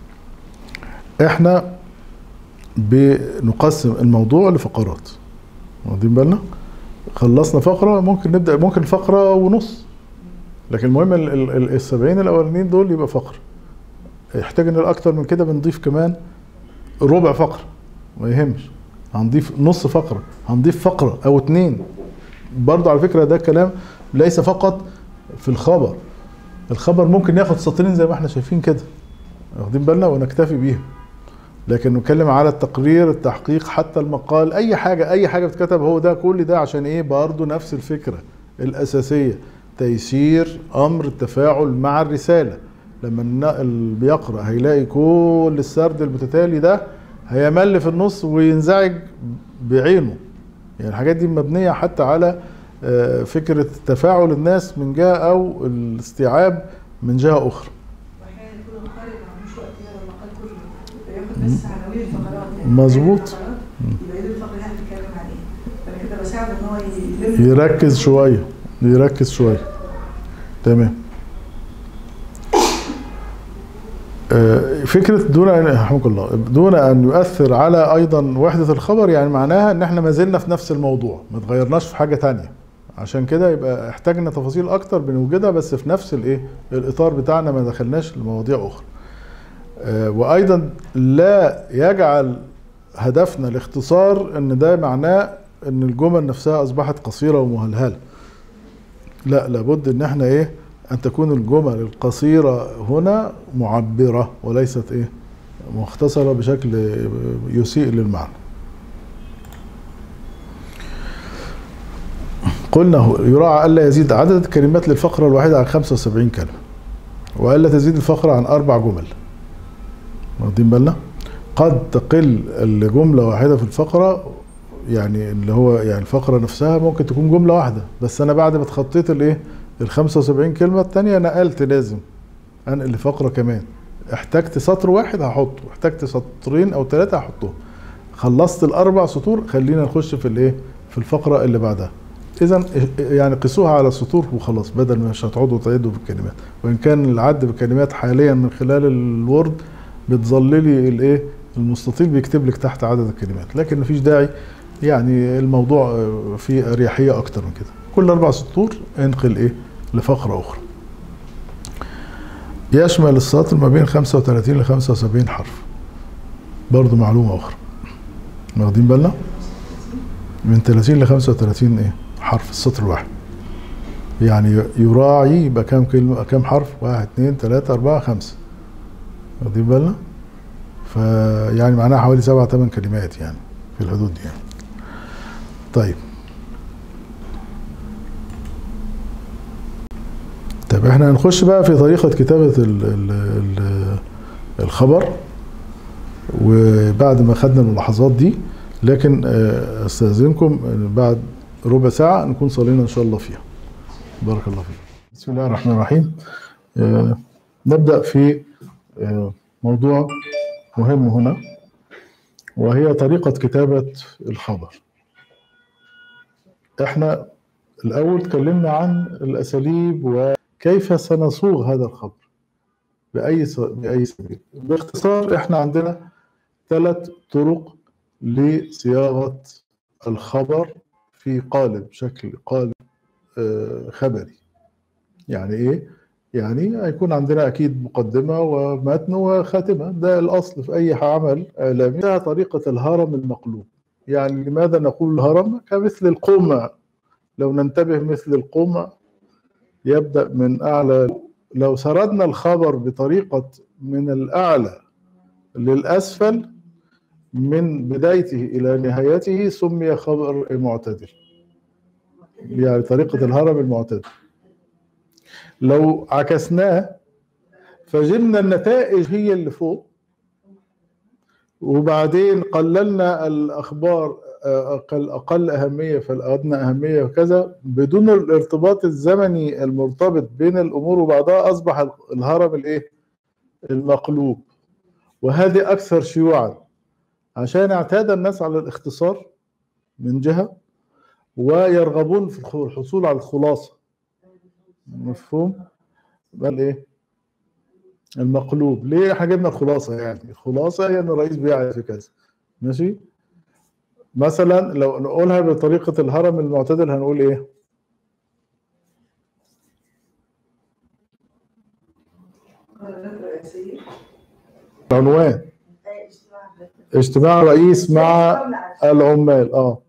احنا بنقسم الموضوع لفقرات. واخدين بالنا؟ خلصنا فقرة ممكن نبدأ ممكن فقرة ونص، لكن المهم السبعين الأولانيين دول يبقى فقرة. يحتاج ان الأكتر من كده بنضيف كمان ربع فقرة ما يهمش، هنضيف نص فقرة، هنضيف فقرة أو اتنين. برضو على فكرة ده كلام ليس فقط في الخبر، الخبر ممكن ياخد سطرين زي ما احنا شايفين كده، واخدين بالنا، ونكتفي بيهم. لكن نتكلم على التقرير، التحقيق، حتى المقال، اي حاجه اي حاجه بتتكتب هو ده كل ده عشان ايه؟ برضه نفس الفكره الاساسيه، تيسير أمر التفاعل مع الرسالة. لما اللي بيقرأ هيلاقي كل السرد المتتالي ده هيمل في النص وينزعج بعينه. يعني الحاجات دي مبنية حتى على فكرة تفاعل الناس من جهة أو الاستيعاب من جهة أخرى. واحيانا يكون القارئ ما عندوش وقت يقرا المقال كله، ياخد بس عناوين الفقرات. يعني مظبوط. يبقى ايه الفقره اللي احنا بنتكلم عليه؟ فانا كده بساعده ان هو يلم، يركز شوية يركز شوية. تمام. فكرة دون أن يرحمك الله دون أن يؤثر على أيضا وحدة الخبر، يعني معناها إن إحنا ما زلنا في نفس الموضوع، ما تغيرناش في حاجة تانية. عشان كده يبقى احتاجنا تفاصيل أكتر بنوجدها بس في نفس الإيه الإطار بتاعنا، ما دخلناش لمواضيع أخرى. وأيضا لا يجعل هدفنا الاختصار إن ده معناه إن الجمل نفسها أصبحت قصيرة ومهلهلة. لا، لابد إن إحنا إيه أن تكون الجمل القصيرة هنا معبرة وليست إيه مختصرة بشكل يسيء للمعنى. قلنا يراعى ألا يزيد عدد الكلمات للفقرة الواحدة عن خمسة وسبعين كلمة، وألا تزيد الفقرة عن أربع جمل. واخدين بالنا؟ قد تقل الجملة واحدة في الفقرة، يعني اللي هو يعني الفقرة نفسها ممكن تكون جملة واحدة، بس أنا بعد ما اتخطيت الإيه ال خمسة وسبعين كلمة التانية نقلت، لازم انقل لفقرة كمان. احتجت سطر واحد هحطه، احتجت سطرين او ثلاثة هحطهم. خلصت الاربع سطور، خلينا نخش في الايه في الفقرة اللي بعدها. اذا يعني قيسوها على السطور وخلاص، بدل ما مش هتقعدوا تعدوا بالكلمات. وان كان العد بالكلمات حاليا من خلال الوورد بتظللي الايه المستطيل بيكتب لك تحت عدد الكلمات، لكن مفيش داعي، يعني الموضوع فيه اريحية اكتر من كده. كل اربع سطور انقل ايه لفقرة أخرى. يشمل السطر ما بين خمسة وثلاثين ل خمسة وسبعين حرف. برضو معلومة أخرى، واخدين بالنا؟ من ثلاثين ل خمسة وثلاثين إيه حرف السطر الواحد. يعني يراعي يبقى كام كلمة كام حرف؟ واحد اثنين ثلاثة أربعة خمسة. واخدين بالنا؟ فيعني معناها حوالي سبعة ثمان كلمات يعني في الحدود دي يعني. طيب. طيب احنا هنخش بقى في طريقة كتابة ال ال ال الخبر، وبعد ما خدنا الملاحظات دي، لكن استاذنكم بعد ربع ساعة نكون صلينا ان شاء الله فيها. بارك الله فيك. بسم الله الرحمن الرحيم. اه نبدأ في اه موضوع مهم هنا، وهي طريقة كتابة الخبر. احنا الاول اتكلمنا عن الاساليب و كيف سنصوغ هذا الخبر بأي بأي سبيل. باختصار احنا عندنا ثلاث طرق لصياغة الخبر في قالب، شكل قالب خبري. يعني ايه؟ يعني هيكون عندنا اكيد مقدمة ومتن وخاتمة، ده الاصل في اي عمل اعلامي. ده طريقة الهرم المقلوب. يعني لماذا نقول الهرم؟ كمثل القمة، لو ننتبه مثل القمة يبدأ من أعلى. لو سردنا الخبر بطريقة من الأعلى للأسفل من بدايته إلى نهايته سمي خبر معتدل، يعني طريقة الهرم المعتدل. لو عكسناه فجبنا النتائج هي اللي فوق، وبعدين قللنا الأخبار أقل, أقل أهمية فالأدنى أهمية وكذا، بدون الارتباط الزمني المرتبط بين الأمور وبعضها، أصبح الهرم الإيه؟ المقلوب. وهذه أكثر شيوعا، عشان اعتاد الناس على الاختصار من جهة، ويرغبون في الحصول على الخلاصة. مفهوم؟ بل إيه؟ المقلوب. ليه حاجبنا الخلاصة؟ يعني الخلاصة هي أن الرئيس بيعرف في كذا، ماشي؟ مثلا لو نقولها بطريقة الهرم المعتدل هنقول ايه؟ عنوان اجتماع رئيس مع العمال. اه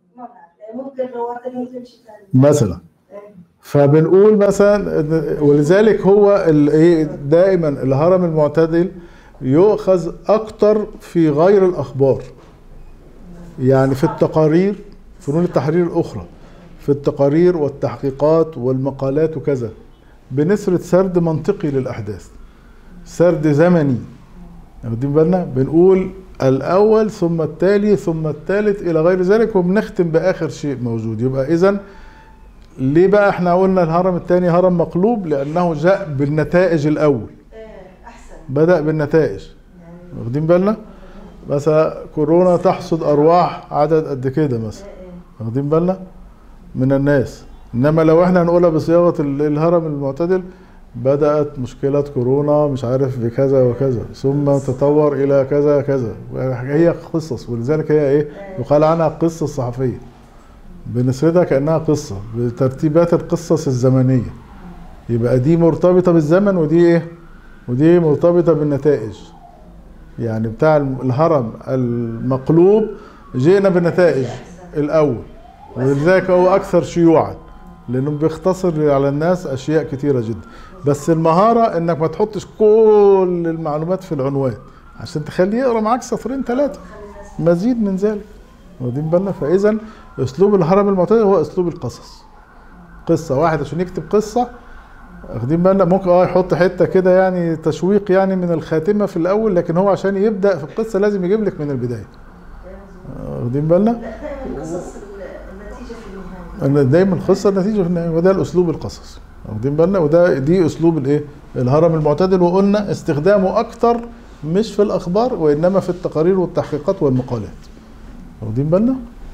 مثلا. فبنقول مثلا، ولذلك هو الايه دائما الهرم المعتدل يؤخذ اكتر في غير الاخبار، يعني في التقارير، فنون التحرير الاخرى، في التقارير والتحقيقات والمقالات وكذا بنسرد سرد منطقي للأحداث، سرد زمني، واخدين بالنا؟ بنقول الأول ثم التالي ثم الثالث إلى غير ذلك، وبنختم بآخر شيء موجود. يبقى إذن ليه بقى احنا قلنا الهرم الثاني هرم مقلوب؟ لأنه جاء بالنتائج الأول، بدأ بالنتائج، واخدين بالنا؟ مثلا كورونا تحصد أرواح عدد قد كده مثلا، واخدين بالنا؟ من الناس. إنما لو احنا هنقولها بصياغة الهرم المعتدل، بدأت مشكلة كورونا مش عارف بكذا وكذا، ثم تطور إلى كذا كذا، هي قصص، ولذلك هي إيه؟ يقال عنها قصة صحفية. بنسردها كأنها قصة بترتيبات القصص الزمنية. يبقى دي مرتبطة بالزمن، ودي إيه؟ ودي مرتبطة بالنتائج. يعني بتاع الهرم المقلوب جئنا بالنتائج الأول، ولذلك هو أكثر شيوعا، لأنه بيختصر على الناس أشياء كتيرة جدا. بس المهارة إنك ما تحطش كل المعلومات في العنوان عشان تخليه يقرأ معاك سطرين ثلاثة، مزيد من ذلك، واخدين بالنا؟ فإذا أسلوب الهرم المعتدل هو أسلوب القصص. قصة واحد عشان يكتب قصة، واخدين بالنا؟ ممكن اه يحط حتة كده يعني تشويق يعني من الخاتمة في الأول، لكن هو عشان يبدأ في القصة لازم يجيب لك من البداية، واخدين بالنا؟ لا دائما قصص النتيجة في النهاية، دايما القصة النتيجة في النهاية، وده الأسلوب القصص، واخدين بالنا؟ وده دي أسلوب الإيه؟ الهرم المعتدل. وقلنا استخدامه أكتر مش في الأخبار وإنما في التقارير والتحقيقات والمقالات، واخدين بالنا؟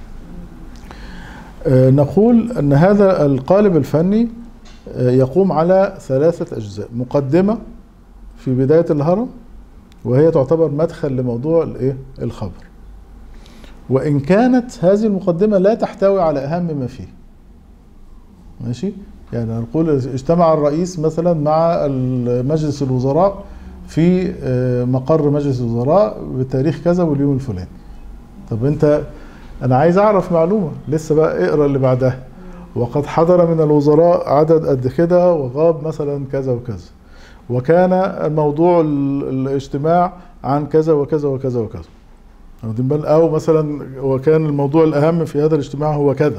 آه نقول أن هذا القالب الفني آه يقوم على ثلاثة أجزاء. مقدمة في بداية الهرم، وهي تعتبر مدخل لموضوع الإيه؟ الخبر، وإن كانت هذه المقدمة لا تحتوي على أهم ما فيه، ماشي؟ يعني نقول اجتمع الرئيس مثلا مع مجلس الوزراء في مقر مجلس الوزراء بتاريخ كذا واليوم الفلاني. طب انت انا عايز اعرف معلومة، لسه بقى اقرا اللي بعدها، وقد حضر من الوزراء عدد قد كده وغاب مثلا كذا وكذا، وكان الموضوع الاجتماع عن كذا وكذا وكذا وكذا، واخدين بالك؟ او مثلا وكان الموضوع الاهم في هذا الاجتماع هو كذا،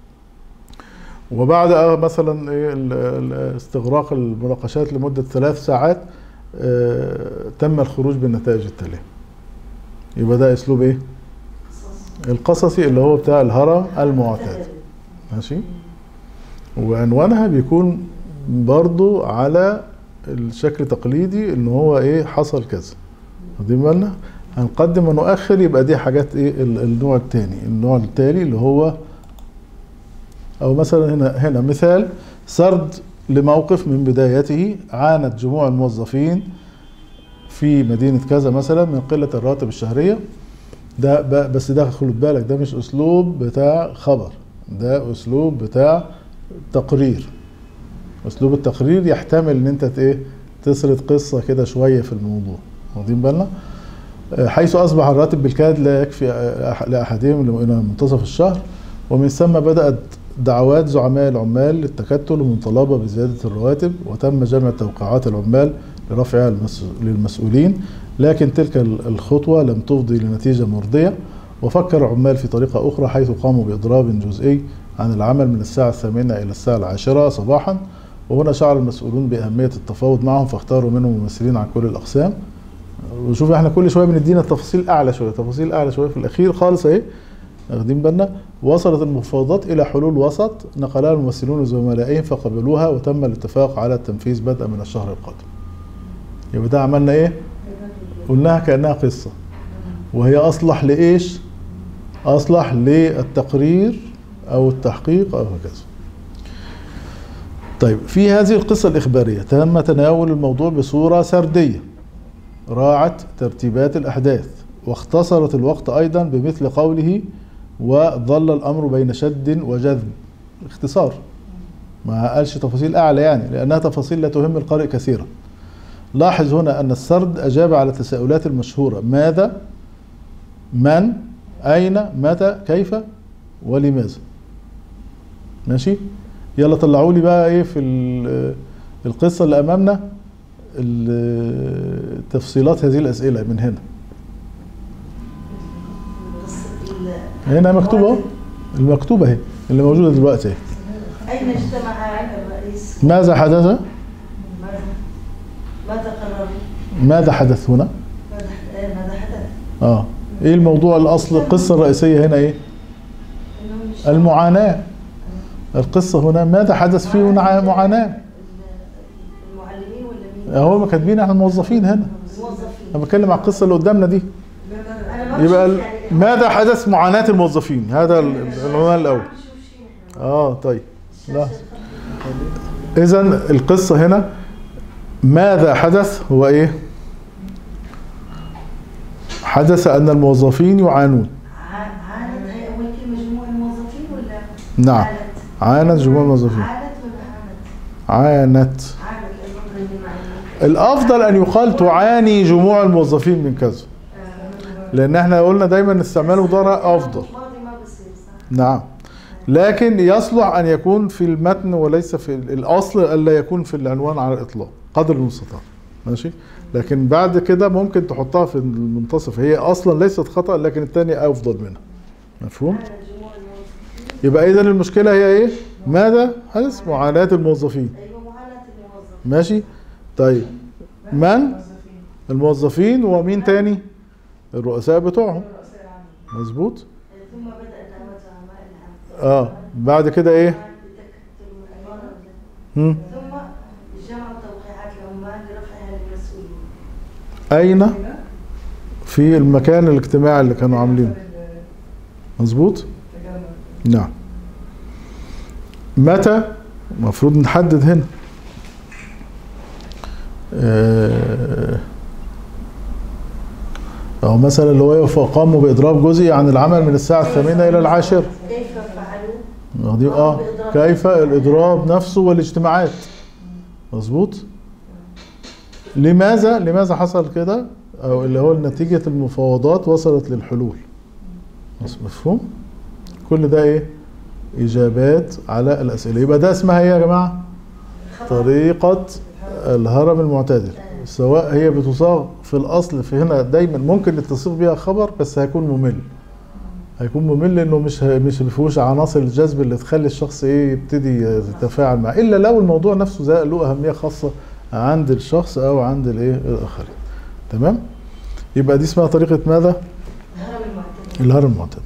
وبعد مثلا ايه استغراق المناقشات لمده ثلاث ساعات اه تم الخروج بالنتائج التاليه. يبقى ده اسلوب ايه؟ القصصي اللي هو بتاع الهرم المعتدل، ماشي؟ وعنوانها بيكون برضو على الشكل التقليدي ان هو ايه؟ حصل كذا، واخدين بالنا؟ هنقدم ونؤخر، يبقى دي حاجات ايه؟ النوع الثاني. النوع التالي اللي هو او مثلا هنا هنا مثال سرد لموقف من بدايته. عانت جموع الموظفين في مدينة كذا مثلا من قلة الرواتب الشهرية. ده بس ده خد بالك، ده مش اسلوب بتاع خبر، ده اسلوب بتاع تقرير. اسلوب التقرير يحتمل ان انت ايه؟ تسرد قصة كده شوية في الموضوع، واخدين بالنا؟ حيث أصبح الراتب بالكاد لا يكفي لأحدهم إلى منتصف الشهر، ومن ثم بدأت دعوات زعماء العمال للتكتل ومطالبة بزيادة الرواتب، وتم جمع توقيعات العمال لرفعها للمسؤولين، لكن تلك الخطوة لم تفضي لنتيجة مرضية. وفكر العمال في طريقة أخرى، حيث قاموا بإضراب جزئي عن العمل من الساعة الثامنة إلى الساعة العاشرة صباحا، وهنا شعر المسؤولون بأهمية التفاوض معهم، فاختاروا منهم ممثلين عن كل الأقسام. وشوف احنا كل شويه بندينا تفاصيل اعلى شويه، تفاصيل اعلى شويه في الاخير خالص اهي، واخدين بالنا؟ وصلت المفاوضات الى حلول وسط نقلها الممثلون لزملائهم فقبلوها، وتم الاتفاق على التنفيذ بدءا من الشهر القادم. يبقى ده عملنا ايه؟ قلناها كانها قصه، وهي اصلح لايش؟ اصلح للتقرير او التحقيق او هكذا. طيب في هذه القصه الاخباريه تم تناول الموضوع بصوره سرديه راعت ترتيبات الأحداث، واختصرت الوقت أيضا بمثل قوله وظل الأمر بين شد وجذب. اختصار، ما قالش تفاصيل أعلى يعني، لأنها تفاصيل لا تهم القارئ كثيرا. لاحظ هنا أن السرد أجاب على التساؤلات المشهورة: ماذا؟ من؟ أين؟ متى؟ كيف؟ ولماذا؟ ماشي؟ يلا طلعوا لي بقى إيه في القصة اللي أمامنا تفصيلات هذه الأسئلة من هنا. هنا مكتوب اهو، المكتوبة اهي اللي موجودة دلوقتي اهي. أين اجتمع الرئيس؟ ماذا حدث؟ ماذا ماذا قرروا؟ ماذا حدث هنا؟ ماذا ماذا حدث؟ اه ايه الموضوع الاصل القصة الرئيسية هنا ايه؟ المعاناة. القصة هنا ماذا حدث فيه هنا معاناة. المعلمين ولا مين؟ اهو كاتبين عن الموظفين هنا. الموظفين. انا بتكلم عن القصة اللي قدامنا دي. يبقى ماذا حدث معاناة الموظفين، هذا العنوان الأول. اه طيب لا إذا القصة هنا ماذا حدث هو إيه؟ حدث أن الموظفين يعانون. عانت هي أول كلمة جموع الموظفين ولا؟ نعم عانت جموع الموظفين. عانت ولا عانت؟ عانت. الأفضل أن يقال تعاني جموع الموظفين من كذا، لأن احنا قلنا دايما استعمال مضارع أفضل. نعم لكن يصلح أن يكون في المتن وليس في الأصل، ألا يكون في العنوان على الإطلاق قدر المستطاع. ماشي، لكن بعد كده ممكن تحطها في المنتصف، هي أصلا ليست خطأ لكن الثانية أفضل منها. مفهوم؟ يبقى إذا المشكلة هي إيه؟ ماذا حدث؟ معاناة الموظفين. ماشي؟ طيب من؟ الموظفين ومين تاني؟ الرؤساء بتوعهم. مظبوط؟ ثم بدأ دعوتها اه بعد كده ايه؟ هم؟ ثم جمع توقيعات العمال لرفعها للمسؤولين. اين؟ في المكان الاجتماعي اللي كانوا عاملينه. مظبوط؟ نعم. متى؟ المفروض نحدد هنا. آه أو مثلا اللي هو قاموا بإضراب جزئي عن العمل من الساعة الثامنة إلى العاشرة. كيف فعلوا؟ اه كيف الإضراب نفسه والاجتماعات. مظبوط؟ لماذا؟ لماذا حصل كده؟ أو اللي هو نتيجة المفاوضات وصلت للحلول. مفهوم؟ كل ده إيه؟ إجابات على الأسئلة. يبقى ده اسمها إيه يا جماعة؟ طريقة الهرم المعتدل. سواء هي بتصاغ في الأصل في هنا دايما ممكن التصيغ بيها خبر، بس هيكون ممل. هيكون ممل لأنه مش مش بيفيهوش عناصر الجذب اللي تخلي الشخص إيه يبتدي يتفاعل معاه، إلا لو الموضوع نفسه ده له أهمية خاصة عند الشخص أو عند الإيه الآخرين. تمام؟ يبقى دي اسمها طريقة ماذا؟ الهرم المعتدل. الهرم المعتدل.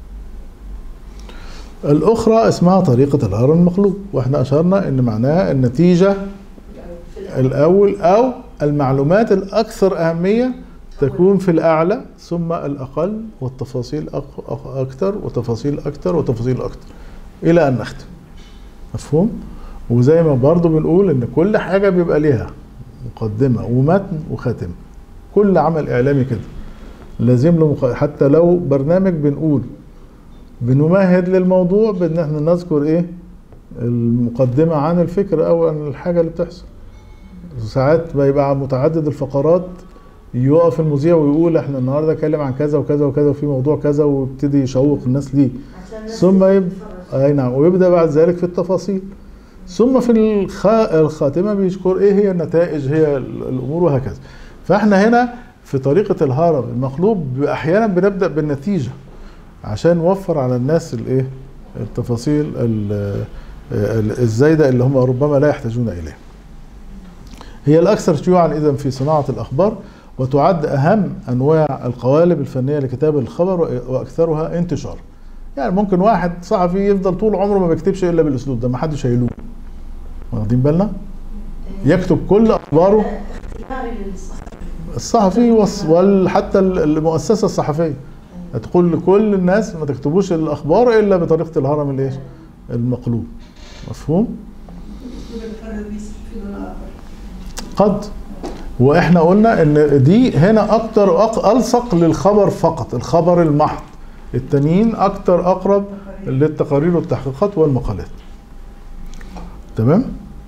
الأخرى اسمها طريقة الهرم المقلوب، وإحنا أشرنا إن معناها النتيجة الأول أو المعلومات الأكثر أهمية تكون في الأعلى ثم الأقل، والتفاصيل أكثر وتفاصيل أكثر وتفاصيل أكثر إلى أن نختم. مفهوم؟ وزي ما برضو بنقول إن كل حاجة بيبقى ليها مقدمة ومتن وخاتمة. كل عمل إعلامي كده لازم له مق... حتى لو برنامج بنقول بنمهد للموضوع بإن احنا نذكر إيه؟ المقدمة عن الفكرة أو عن الحاجة اللي بتحصل. ساعات بيبقى متعدد الفقرات، يقف المذيع ويقول احنا النهارده اتكلم عن كذا وكذا وكذا وفي موضوع كذا، ويبتدي يشوق الناس ليه. ثم يبدا اي نعم ويبدا بعد ذلك في التفاصيل. ثم في الخ... الخاتمه بيذكر ايه هي النتائج، هي الامور وهكذا. فاحنا هنا في طريقه الهرم المقلوب احيانا بنبدا بالنتيجه عشان نوفر على الناس الايه التفاصيل الزايده اللي هم ربما لا يحتاجون اليها. هي الأكثر شيوعا إذن في صناعة الأخبار، وتعد أهم أنواع القوالب الفنية لكتابة الخبر وأكثرها انتشار. يعني ممكن واحد صحفي يفضل طول عمره ما بيكتبش إلا بالأسلوب ده، ما حدش هيلوم. واخدين بالنا؟ يكتب كل أخباره الصحفي وحتى المؤسسة الصحفية تقول لكل الناس ما تكتبوش الأخبار إلا بطريقة الهرم الإيش؟ المقلوب. مفهوم؟ قد. واحنا قلنا ان دي هنا اكتر الصق للخبر فقط، الخبر المحض. التانيين اكتر اقرب للتقارير والتحقيقات والمقالات. تمام؟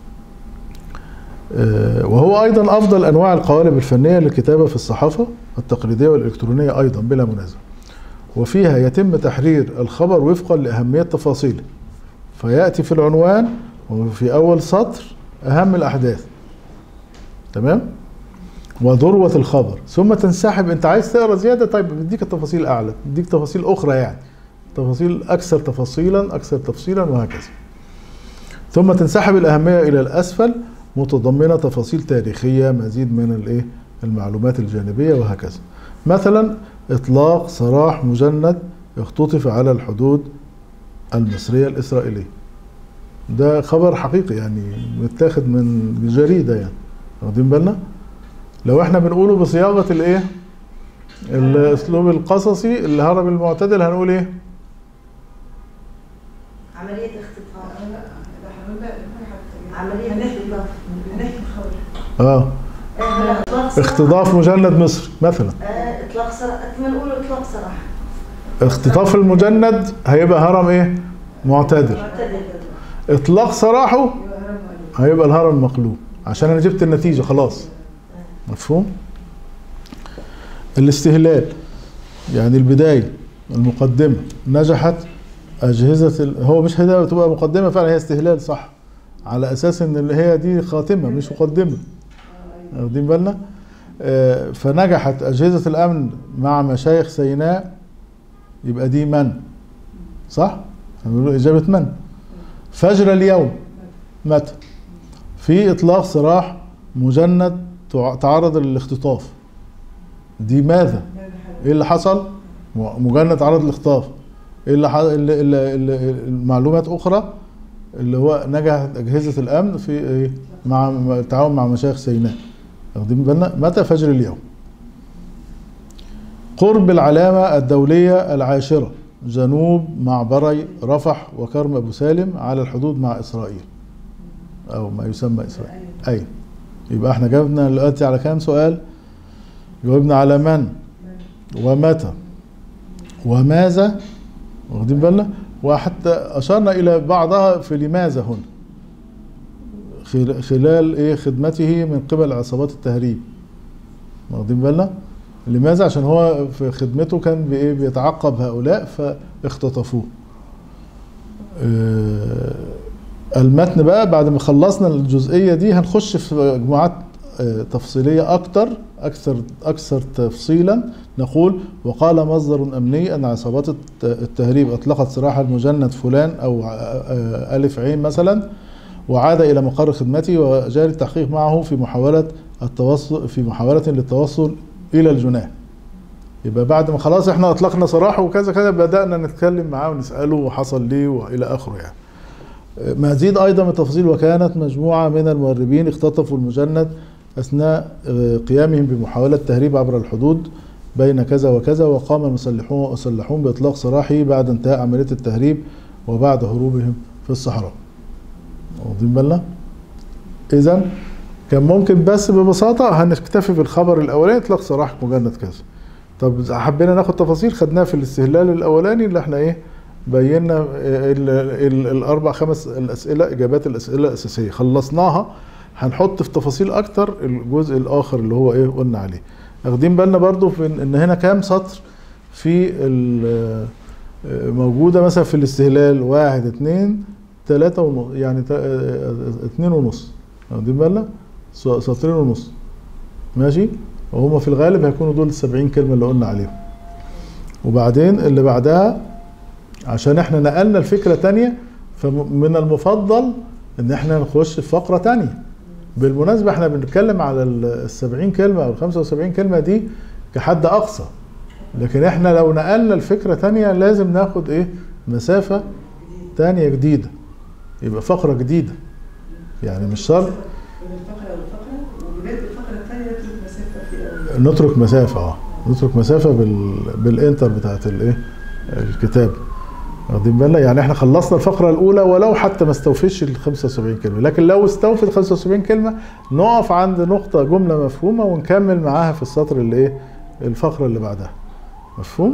آه وهو ايضا افضل انواع القوالب الفنيه للكتابه في الصحافه التقليديه والالكترونيه ايضا بلا منازع. وفيها يتم تحرير الخبر وفقا لاهميه تفاصيله. فياتي في العنوان وفي اول سطر اهم الاحداث. تمام؟ وذروة الخبر، ثم تنسحب. انت عايز تقرا زياده، طيب بديك التفاصيل اعلى، بديك تفاصيل اخرى يعني تفاصيل أكثر تفاصيلا أكثر تفصيلا وهكذا. ثم تنسحب الأهمية إلى الأسفل متضمنة تفاصيل تاريخية، مزيد من الإيه المعلومات الجانبية وهكذا. مثلا إطلاق سراح مجند اختطف على الحدود المصرية الإسرائيلية. ده خبر حقيقي يعني متاخد من جريدة يعني، واخدين بالنا؟ لو احنا بنقوله بصياغة الايه؟ الاسلوب القصصي الهرم المعتدل هنقول ايه؟ عملية اختطاف. عملية اختطاف. هنحكي الخبر. اه إطلاق اختطاف مجند مصري مثلا. آه، اطلاق سراح، ما نقول اطلاق سراح. اختطاف المجند هيبقى هرم ايه؟ معتدل. معتدل. اطلاق سراحه هيبقى الهرم مقلوب، عشان انا جبت النتيجة خلاص. مفهوم؟ الاستهلال يعني البداية المقدمة، نجحت أجهزة ال... هو مش هي تبقى مقدمة فعلا، هي استهلال صح، على أساس إن اللي هي دي خاتمة مش مقدمة. واخدين بالنا؟ آه فنجحت أجهزة الأمن مع مشايخ سيناء، يبقى دي من صح؟ هنقول إجابة من. فجر اليوم متى؟ في إطلاق سراح مجند تعرض للاختطاف. دي ماذا؟ ايه اللي حصل؟ مجند تعرض للاختطاف. ايه اللي حصل؟ المعلومات اخرى اللي هو نجحت اجهزه الامن في ايه؟ مع التعاون مع مشايخ سيناء. واخدين بالنا؟ متى؟ فجر اليوم. قرب العلامه الدوليه العاشره جنوب معبري رفح وكرم ابو سالم على الحدود مع اسرائيل، او ما يسمى اسرائيل. اي يبقى احنا جاوبنا دلوقتي على كام سؤال؟ جاوبنا على من ومتى وماذا، واخدين بالنا؟ وحتى اشرنا الى بعضها في لماذا هنا خلال ايه خدمته من قبل عصابات التهريب. واخدين بالنا؟ لماذا؟ عشان هو في خدمته كان بايه بيتعقب هؤلاء فاختطفوه. اه المتن بقى بعد ما خلصنا الجزئية دي هنخش في مجموعات تفصيلية أكتر أكثر أكثر تفصيلا. نقول وقال مصدر أمني أن عصابات التهريب أطلقت سراح المجند فلان أو ألف عين مثلا، وعاد إلى مقر خدمته وجاري التحقيق معه في محاولة التوصل في محاولة للتوصل إلى الجناه. يبقى بعد ما خلاص احنا أطلقنا سراحه وكذا كذا بدأنا نتكلم معاه ونسأله وحصل ليه وإلى آخره يعني. مزيد أيضا من التفاصيل وكانت مجموعة من المهربين اختطفوا المجند أثناء قيامهم بمحاولة تهريب عبر الحدود بين كذا وكذا، وقام المسلحون المسلحون بإطلاق سراحه بعد انتهاء عملية التهريب وبعد هروبهم في الصحراء. واخدين بالنا؟ إذا كان ممكن بس ببساطة هنكتفي بالخبر الأولاني إطلاق سراح مجند كذا. طب حبينا ناخد تفاصيل خدناها في الاستهلال الأولاني اللي احنا إيه بينا ال ال الاربع خمس الاسئله اجابات الاسئله الاساسيه خلصناها. هنحط في تفاصيل اكتر الجزء الاخر اللي هو ايه قلنا عليه. واخدين بالنا برضو في ان هنا كام سطر في موجوده مثلا في الاستهلال واحد اتنين تلاته ونص يعني اتنين ونص. واخدين بالنا سطرين ونص ماشي، وهما في الغالب هيكونوا دول السبعين كلمه اللي قلنا عليهم. وبعدين اللي بعدها عشان احنا نقلنا الفكرة تانية فمن المفضل ان احنا نخش في فقرة تانية. بالمناسبة احنا بنتكلم على السبعين كلمة او الخمسة وسبعين كلمة دي كحد اقصى، لكن احنا لو نقلنا الفكرة تانية لازم ناخد ايه مسافة تانية جديدة، يبقى فقرة جديدة يعني مش شرط نترك مسافة اه نترك مسافة بال... بالانتر بتاعت الايه الكتاب. واخدين بالنا؟ يعني احنا خلصنا الفقرة الأولى ولو حتى ما استوفيش ال خمسة وسبعين كلمة، لكن لو استوفت خمسة وسبعين كلمة نقف عند نقطة جملة مفهومة ونكمل معاها في السطر اللي ايه الفقرة اللي بعدها. مفهوم؟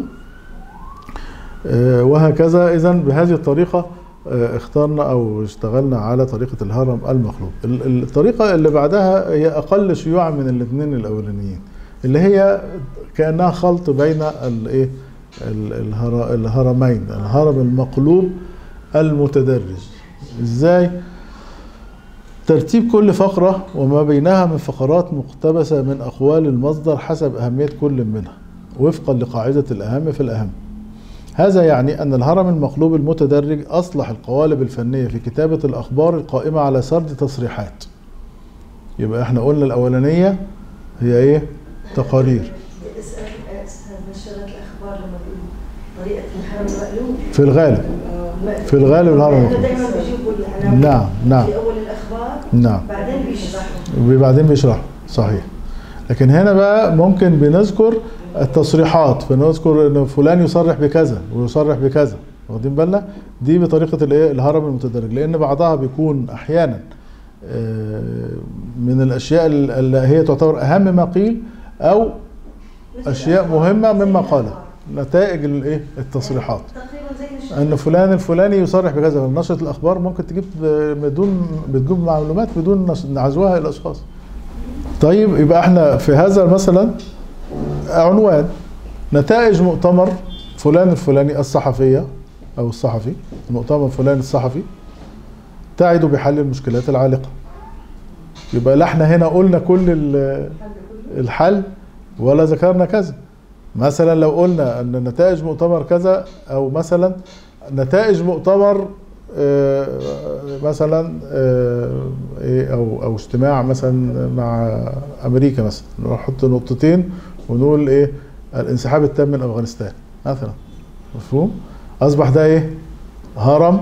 آه وهكذا. إذا بهذه الطريقة آه اخترنا أو اشتغلنا على طريقة الهرم المخلوق. الطريقة اللي بعدها هي أقل شيوعا من الاثنين الأولانيين، اللي هي كأنها خلط بين الايه الهرمين، الهرم المقلوب المتدرج. ازاي؟ ترتيب كل فقرة وما بينها من فقرات مقتبسة من أقوال المصدر حسب أهمية كل منها وفقا لقاعدة الأهم في الأهم، هذا يعني أن الهرم المقلوب المتدرج أصلح القوالب الفنية في كتابة الأخبار القائمة على سرد تصريحات. يبقى احنا قلنا الأولانية هي ايه؟ تقارير. نشرت الأخبار لما بيقولوا طريقة الهرم المقلوب في الغالب في الغالب الهرم المقلوب دايما بيجيبوا العناوين نعم نعم في أول الأخبار نعم بعدين بيشرحوا وبعدين بيشرح صحيح. لكن هنا بقى ممكن بنذكر التصريحات، فنذكر ان فلان يصرح بكذا ويصرح بكذا، واخدين بالنا؟ دي بطريقه الايه؟ الهرم المتدرج، لان بعضها بيكون احيانا من الاشياء اللي هي تعتبر اهم ما قيل او اشياء مهمه مما قال، نتائج الايه؟ التصريحات. ان فلان الفلاني يصرح بكذا. نشره الاخبار ممكن تجيب بدون بتجيب معلومات بدون عزوها الى الاشخاص. طيب يبقى احنا في هذا مثلا عنوان نتائج مؤتمر فلان الفلاني الصحفيه او الصحفي، المؤتمر فلان الصحفي تعد بحل المشكلات العالقه. يبقى لا احنا هنا قلنا كل الحل ولا ذكرنا كذا. مثلا لو قلنا ان نتائج مؤتمر كذا، او مثلا نتائج مؤتمر مثلا ايه او او اجتماع مثلا مع امريكا مثلا، نحط نقطتين ونقول ايه؟ الانسحاب التام من افغانستان مثلا، مفهوم؟ اصبح ده ايه؟ هرم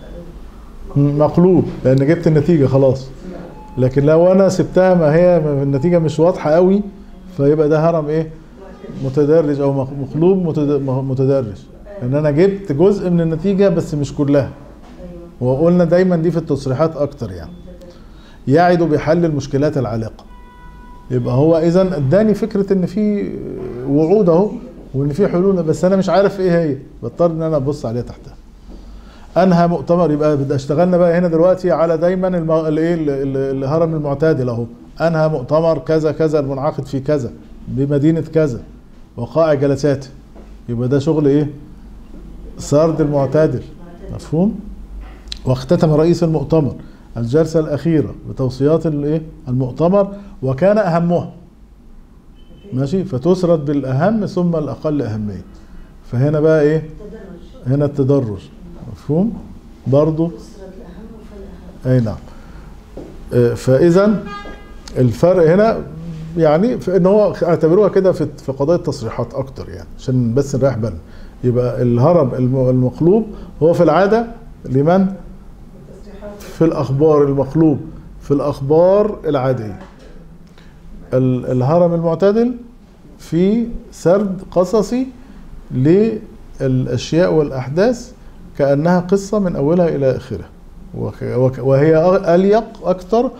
مقلوب لان جبت النتيجه خلاص. لكن لو انا سبتها ما هي النتيجه مش واضحه قوي، فيبقى ده هرم ايه؟ متدرج او مقلوب متدرج، لان انا جبت جزء من النتيجه بس مش كلها. وقلنا دايما دي في التصريحات اكتر، يعني يعد بحل المشكلات العالقه. يبقى هو اذا اداني فكره ان في وعود اهو وان في حلول، بس انا مش عارف ايه هي، بضطر ان انا ابص عليها تحتها. انهى مؤتمر، يبقى بدأ اشتغلنا بقى هنا دلوقتي على دايما الايه الهرم المعتدل اهو. انهى مؤتمر كذا كذا المنعقد في كذا بمدينه كذا وقائع جلساته. يبقى ده شغل ايه؟ سرد المعتدل، مفهوم؟ واختتم رئيس المؤتمر الجلسه الاخيره بتوصيات الايه؟ المؤتمر وكان اهمها. ماشي؟ فتسرد بالاهم ثم الاقل اهميه. فهنا بقى ايه؟ هنا التدرج، مفهوم؟ برضو اي نعم. فاذا الفرق هنا يعني في ان هو اعتبروها كده في في قضايا التصريحات اكتر، يعني عشان بس نريح بالنا. يبقى الهرم المقلوب هو في العاده لمن؟ في الاخبار المقلوب في الاخبار العاديه. الهرم المعتدل في سرد قصصي للاشياء والاحداث كانها قصه من اولها الى اخرها، وهي اليق اكثر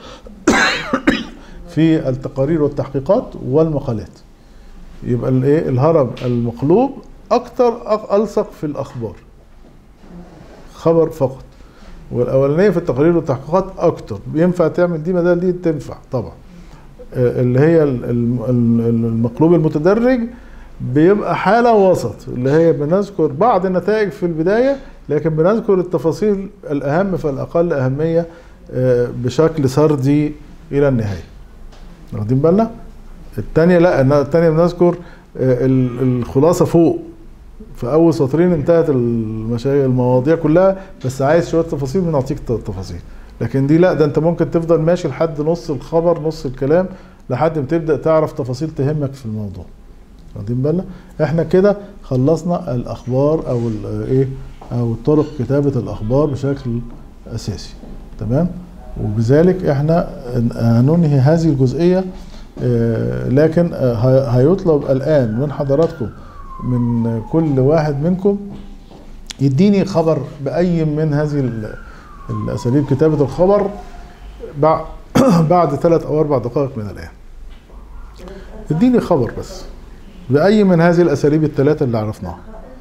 في التقارير والتحقيقات والمقالات. يبقى الايه؟ الهرم المقلوب اكثر الصق في الاخبار، خبر فقط. والاولانيه في التقارير والتحقيقات اكتر. ينفع تعمل دي بدل دي؟ تنفع طبعا. اللي هي المقلوب المتدرج بيبقى حاله وسط، اللي هي بنذكر بعض النتائج في البدايه لكن بنذكر التفاصيل الاهم فالاقل اهميه بشكل سردي الى النهايه. واخدين بالنا؟ الثانيه لا، الثانيه بنذكر الخلاصه فوق في اول سطرين انتهت المشاكل المواضيع كلها، بس عايز شويه تفاصيل بنعطيك تفاصيل. لكن دي لا، ده انت ممكن تفضل ماشي لحد نص الخبر نص الكلام لحد ما تبدا تعرف تفاصيل تهمك في الموضوع. واخدين بالنا؟ احنا كده خلصنا الاخبار او الايه او طرق كتابه الاخبار بشكل اساسي. تمام؟ وبذلك احنا هننهي هذه الجزئيه، لكن هيطلب الان من حضراتكم من كل واحد منكم يديني خبر بأي من هذه الأساليب كتابة الخبر بعد ثلاث أو أربع دقائق من الآن. اديني خبر بس بأي من هذه الأساليب الثلاثة اللي عرفناها.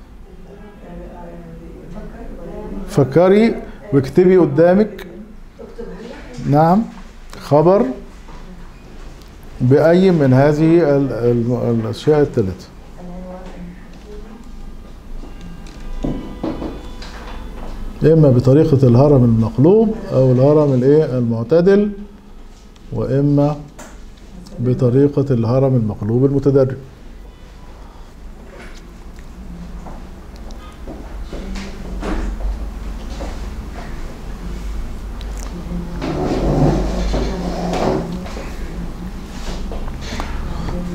فكري واكتبي قدامك. نعم، خبر بأي من هذه الأشياء الثلاثة. إما بطريقة الهرم المقلوب أو الهرم الإيه المعتدل، وإما بطريقة الهرم المقلوب المتدرج.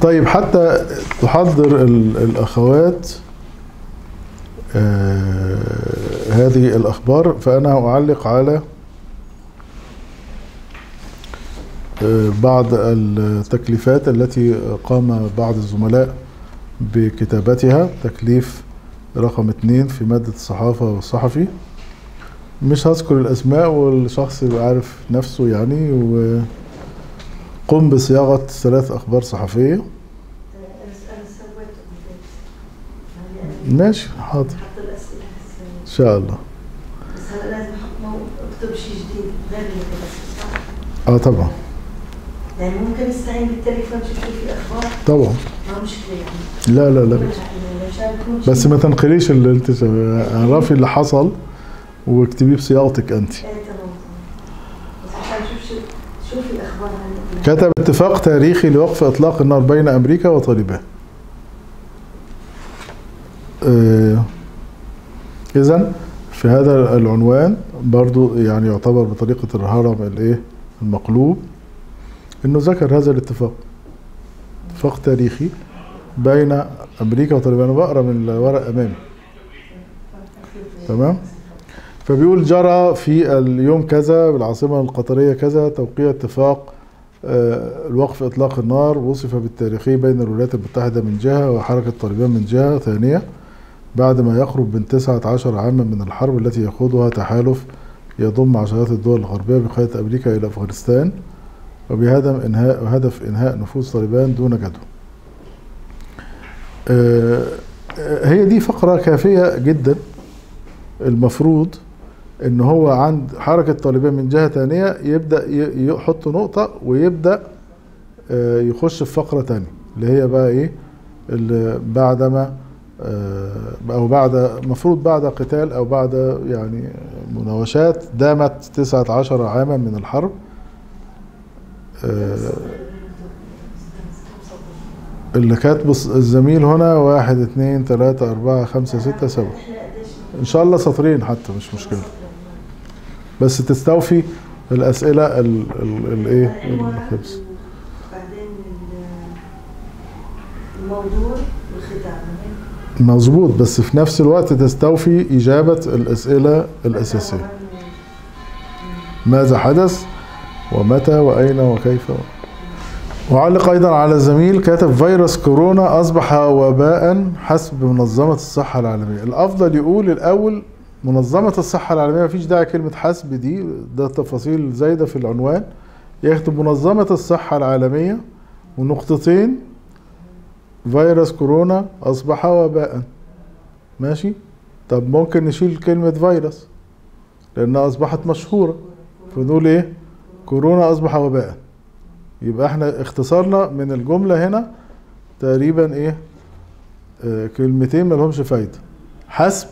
طيب حتى تحضر الأخوات آه هذه الأخبار، فأنا أعلق على آه بعض التكليفات التي قام بعض الزملاء بكتابتها. تكليف رقم اثنين في مادة الصحافة والصحفي، مش هذكر الأسماء والشخص يبقى عارف نفسه يعني. وقم بصياغة ثلاث أخبار صحفية. ماشي حاضر إن شاء الله. بس هلا لازم اكتب شيء جديد غير اللي كتبته صح؟ اه طبعا. يعني ممكن نستعين بالتليفون تشوف في اخبار؟ طبعا. ما مشكلة يعني. لا لا لا بس ما تنقليش اللي انت عرفي اللي حصل واكتبيه بصياغتك انت. ايه تمام. بس عشان نشوف شو في الاخبار هلا. كتب اتفاق تاريخي لوقف اطلاق النار بين امريكا وطالبان. اه اذا في هذا العنوان برضو يعني يعتبر بطريقة الهرم الايه المقلوب انه ذكر هذا الاتفاق، اتفاق تاريخي بين امريكا وطالبان. انا بقرا من الورق امامي تمام. فبيقول جرى في اليوم كذا بالعاصمة القطرية كذا توقيع اتفاق الوقف اطلاق النار وصف بالتاريخي بين الولايات المتحدة من جهة وحركة طالبان من جهة ثانية، بعد ما يقرب من تسعة عشر عاما من الحرب التي يخوضها تحالف يضم عشرات الدول الغربية بقيادة أمريكا إلى أفغانستان، وبهدف إنهاء وهدف إنهاء نفوذ طالبان دون جدوى. هي دي فقرة كافية جدا. المفروض إن هو عند حركة طالبان من جهة ثانية يبدأ يحط نقطة ويبدأ يخش في فقرة ثانية اللي هي بقى إيه اللي بعدما أو بعد مفروض بعد قتال أو بعد يعني مناوشات دامت تسعة عشر عاما من الحرب. اللي كاتب الزميل هنا واحد اثنين ثلاثة أربعة خمسة ستة سبعة، إن شاء الله سطرين حتى مش مشكلة، بس تستوفي الأسئلة الإيه الخبز. بعدين الموضوع والختام مظبوط، بس في نفس الوقت تستوفي إجابة الأسئلة الأساسية. ماذا حدث ومتى وأين وكيف. وعلق أيضا على الزميل كاتب فيروس كورونا أصبح وباء حسب منظمة الصحة العالمية. الأفضل يقول الأول منظمة الصحة العالمية، مفيش داعي كلمة حسب دي، ده تفاصيل زايدة في العنوان. يكتب منظمة الصحة العالمية ونقطتين فيروس كورونا أصبح وباء. ماشي. طب ممكن نشيل كلمة فيروس لأنها أصبحت مشهورة، فنقول إيه كورونا أصبح وباء. يبقى احنا اختصرنا من الجملة هنا تقريبا ايه اه كلمتين ما لهمش فايدة. حسب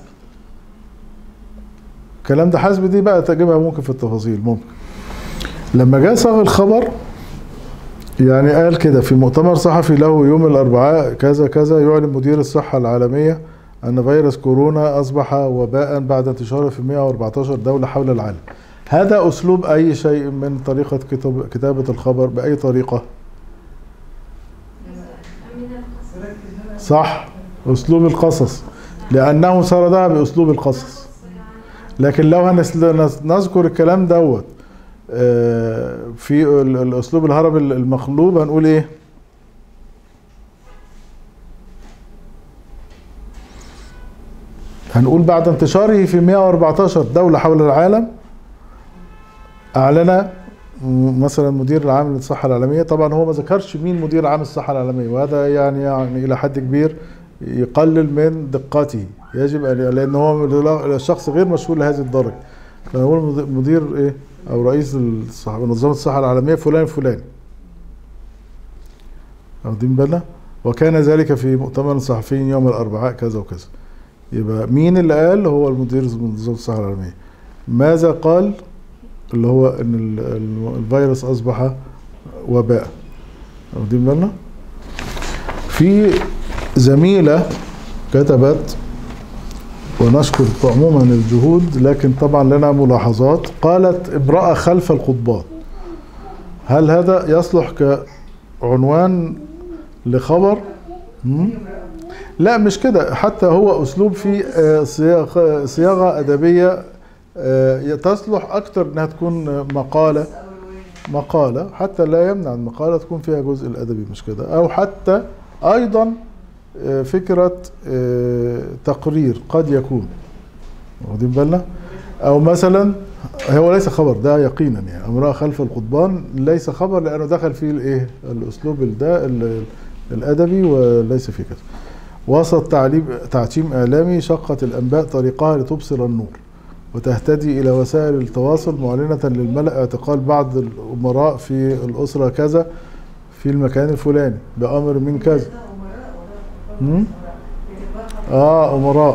الكلام ده، حسب دي بقى تجيبها ممكن في التفاصيل. ممكن لما جاء صاغ الخبر يعني قال كده في مؤتمر صحفي له يوم الأربعاء كذا كذا يعلن مدير الصحة العالمية أن فيروس كورونا أصبح وباء بعد انتشاره في مئة وأربعة عشر دولة حول العالم. هذا أسلوب أي شيء من طريقة كتاب كتابة الخبر بأي طريقة؟ صح، أسلوب القصص، لأنه سردها بأسلوب القصص. لكن لو هنذكر الكلام دوت في الأسلوب الهرب المقلوب هنقول إيه؟ هنقول بعد انتشاره في مئة وأربعة عشر دولة حول العالم أعلن مثلا مدير العام للصحة العالمية. طبعا هو ما ذكرش مين مدير عام الصحة العالمية، وهذا يعني يعني إلى حد كبير يقلل من دقته. يجب أن لأن هو الشخص غير مشهور لهذه الدرجة، فنقول مدير إيه أو رئيس منظمة الصحة العالمية فلان فلان. واخدين بالنا؟ وكان ذلك في مؤتمر صحفي يوم الأربعاء كذا وكذا. يبقى مين اللي قال؟ هو المدير منظمة الصحة العالمية. ماذا قال؟ اللي هو ان الفيروس اصبح وباء. واخدين بالنا؟ في زميلة كتبت ونشكر عموما الجهود، لكن طبعا لنا ملاحظات. قالت امرأة خلف القضبان. هل هذا يصلح كعنوان لخبر. مم. لا مش كده، حتى هو اسلوب فيه آه، صياغه صياغة ادبيه آه، تصلح اكتر انها تكون مقاله مقاله، حتى لا يمنع المقاله تكون فيها جزء الادبي، مش كده؟ او حتى ايضا آه، فكره آه، تقرير قد يكون، واخدين بالنا؟ او مثلا هو ليس خبر ده يقينا، يعني امرأة خلف القضبان ليس خبر لانه دخل فيه الايه الاسلوب ده الادبي وليس فيه كده. وسط تعليم تعتيم اعلامي شقت الانباء طريقها لتبصر النور وتهتدي الى وسائل التواصل معلنة للملأ اعتقال بعض الامراء في الاسرة كذا في المكان الفلاني بامر من كذا. امم اه امراء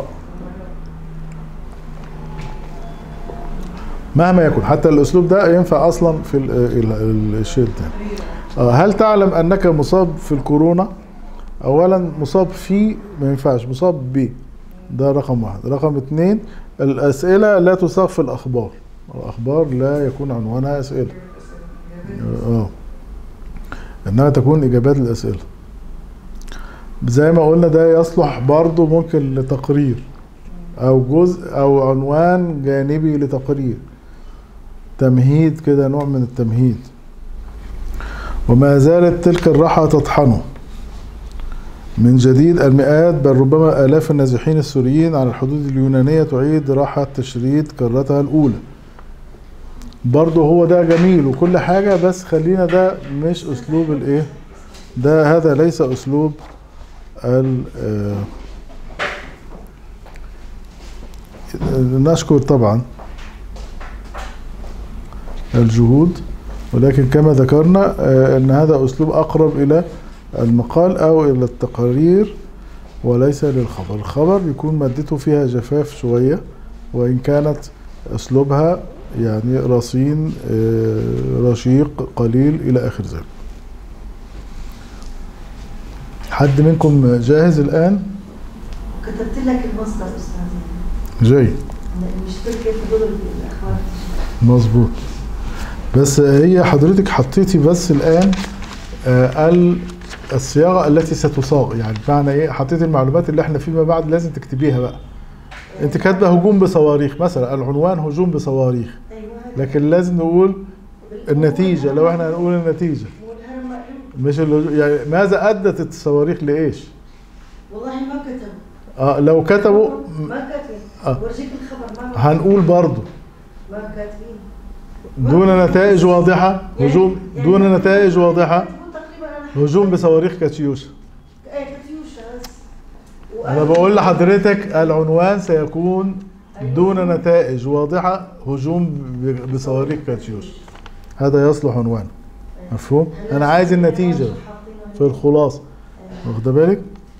مهما يكن، حتى الاسلوب ده ينفع اصلا في الشيء الثاني. هل تعلم انك مصاب في الكورونا؟ اولا مصاب فيه ما ينفعش، مصاب ب ده رقم واحد. رقم اثنين الاسئله لا تصاغ في الاخبار، الاخبار لا يكون عنوانها اسئله، اه انها تكون اجابات الاسئله. زي ما قلنا ده يصلح برضو ممكن لتقرير او جزء او عنوان جانبي لتقرير، تمهيد كده، نوع من التمهيد. وما زالت تلك الرحى تطحنه من جديد المئات بل ربما آلاف النازحين السوريين على الحدود اليونانية تعيد راحة تشريد كرتها الأولى. برضه هو ده جميل وكل حاجة، بس خلينا ده مش أسلوب الإيه؟ ده هذا ليس أسلوب ال نشكر طبعا الجهود، ولكن كما ذكرنا ان هذا اسلوب اقرب الى المقال او الى التقارير وليس للخبر. الخبر يكون مادته فيها جفاف شوية وان كانت اسلوبها يعني رصين رشيق قليل الى اخر ذلك. حد منكم جاهز الان؟ كتبت لك المصدر استاذ. جاي. مشتركة في دور الاخبار. مظبوط. بس هي حضرتك حطيتي بس الان آه الصياغه التي ستصاغ، يعني بمعنى ايه؟ حطيتي المعلومات اللي احنا فيما بعد لازم تكتبيها بقى. انت كاتبه هجوم بصواريخ مثلا، العنوان هجوم بصواريخ، لكن لازم نقول النتيجه. لو احنا هنقول النتيجه مش يعني ماذا ادت الصواريخ لايش؟ والله ما كتبوا. اه لو كتبوا ما كاتبين. آه. ورجيك الخبر ما هنقول برضه ما كاتبين دون نتائج واضحة. هجوم دون نتائج واضحة، هجوم بصواريخ كاتيوشا. أنا بقول لحضرتك العنوان سيكون دون نتائج واضحة، هجوم بصواريخ كاتيوشا. هذا يصلح عنوان، مفهوم؟ أنا عايز النتيجة في الخلاصة، واخد بالك؟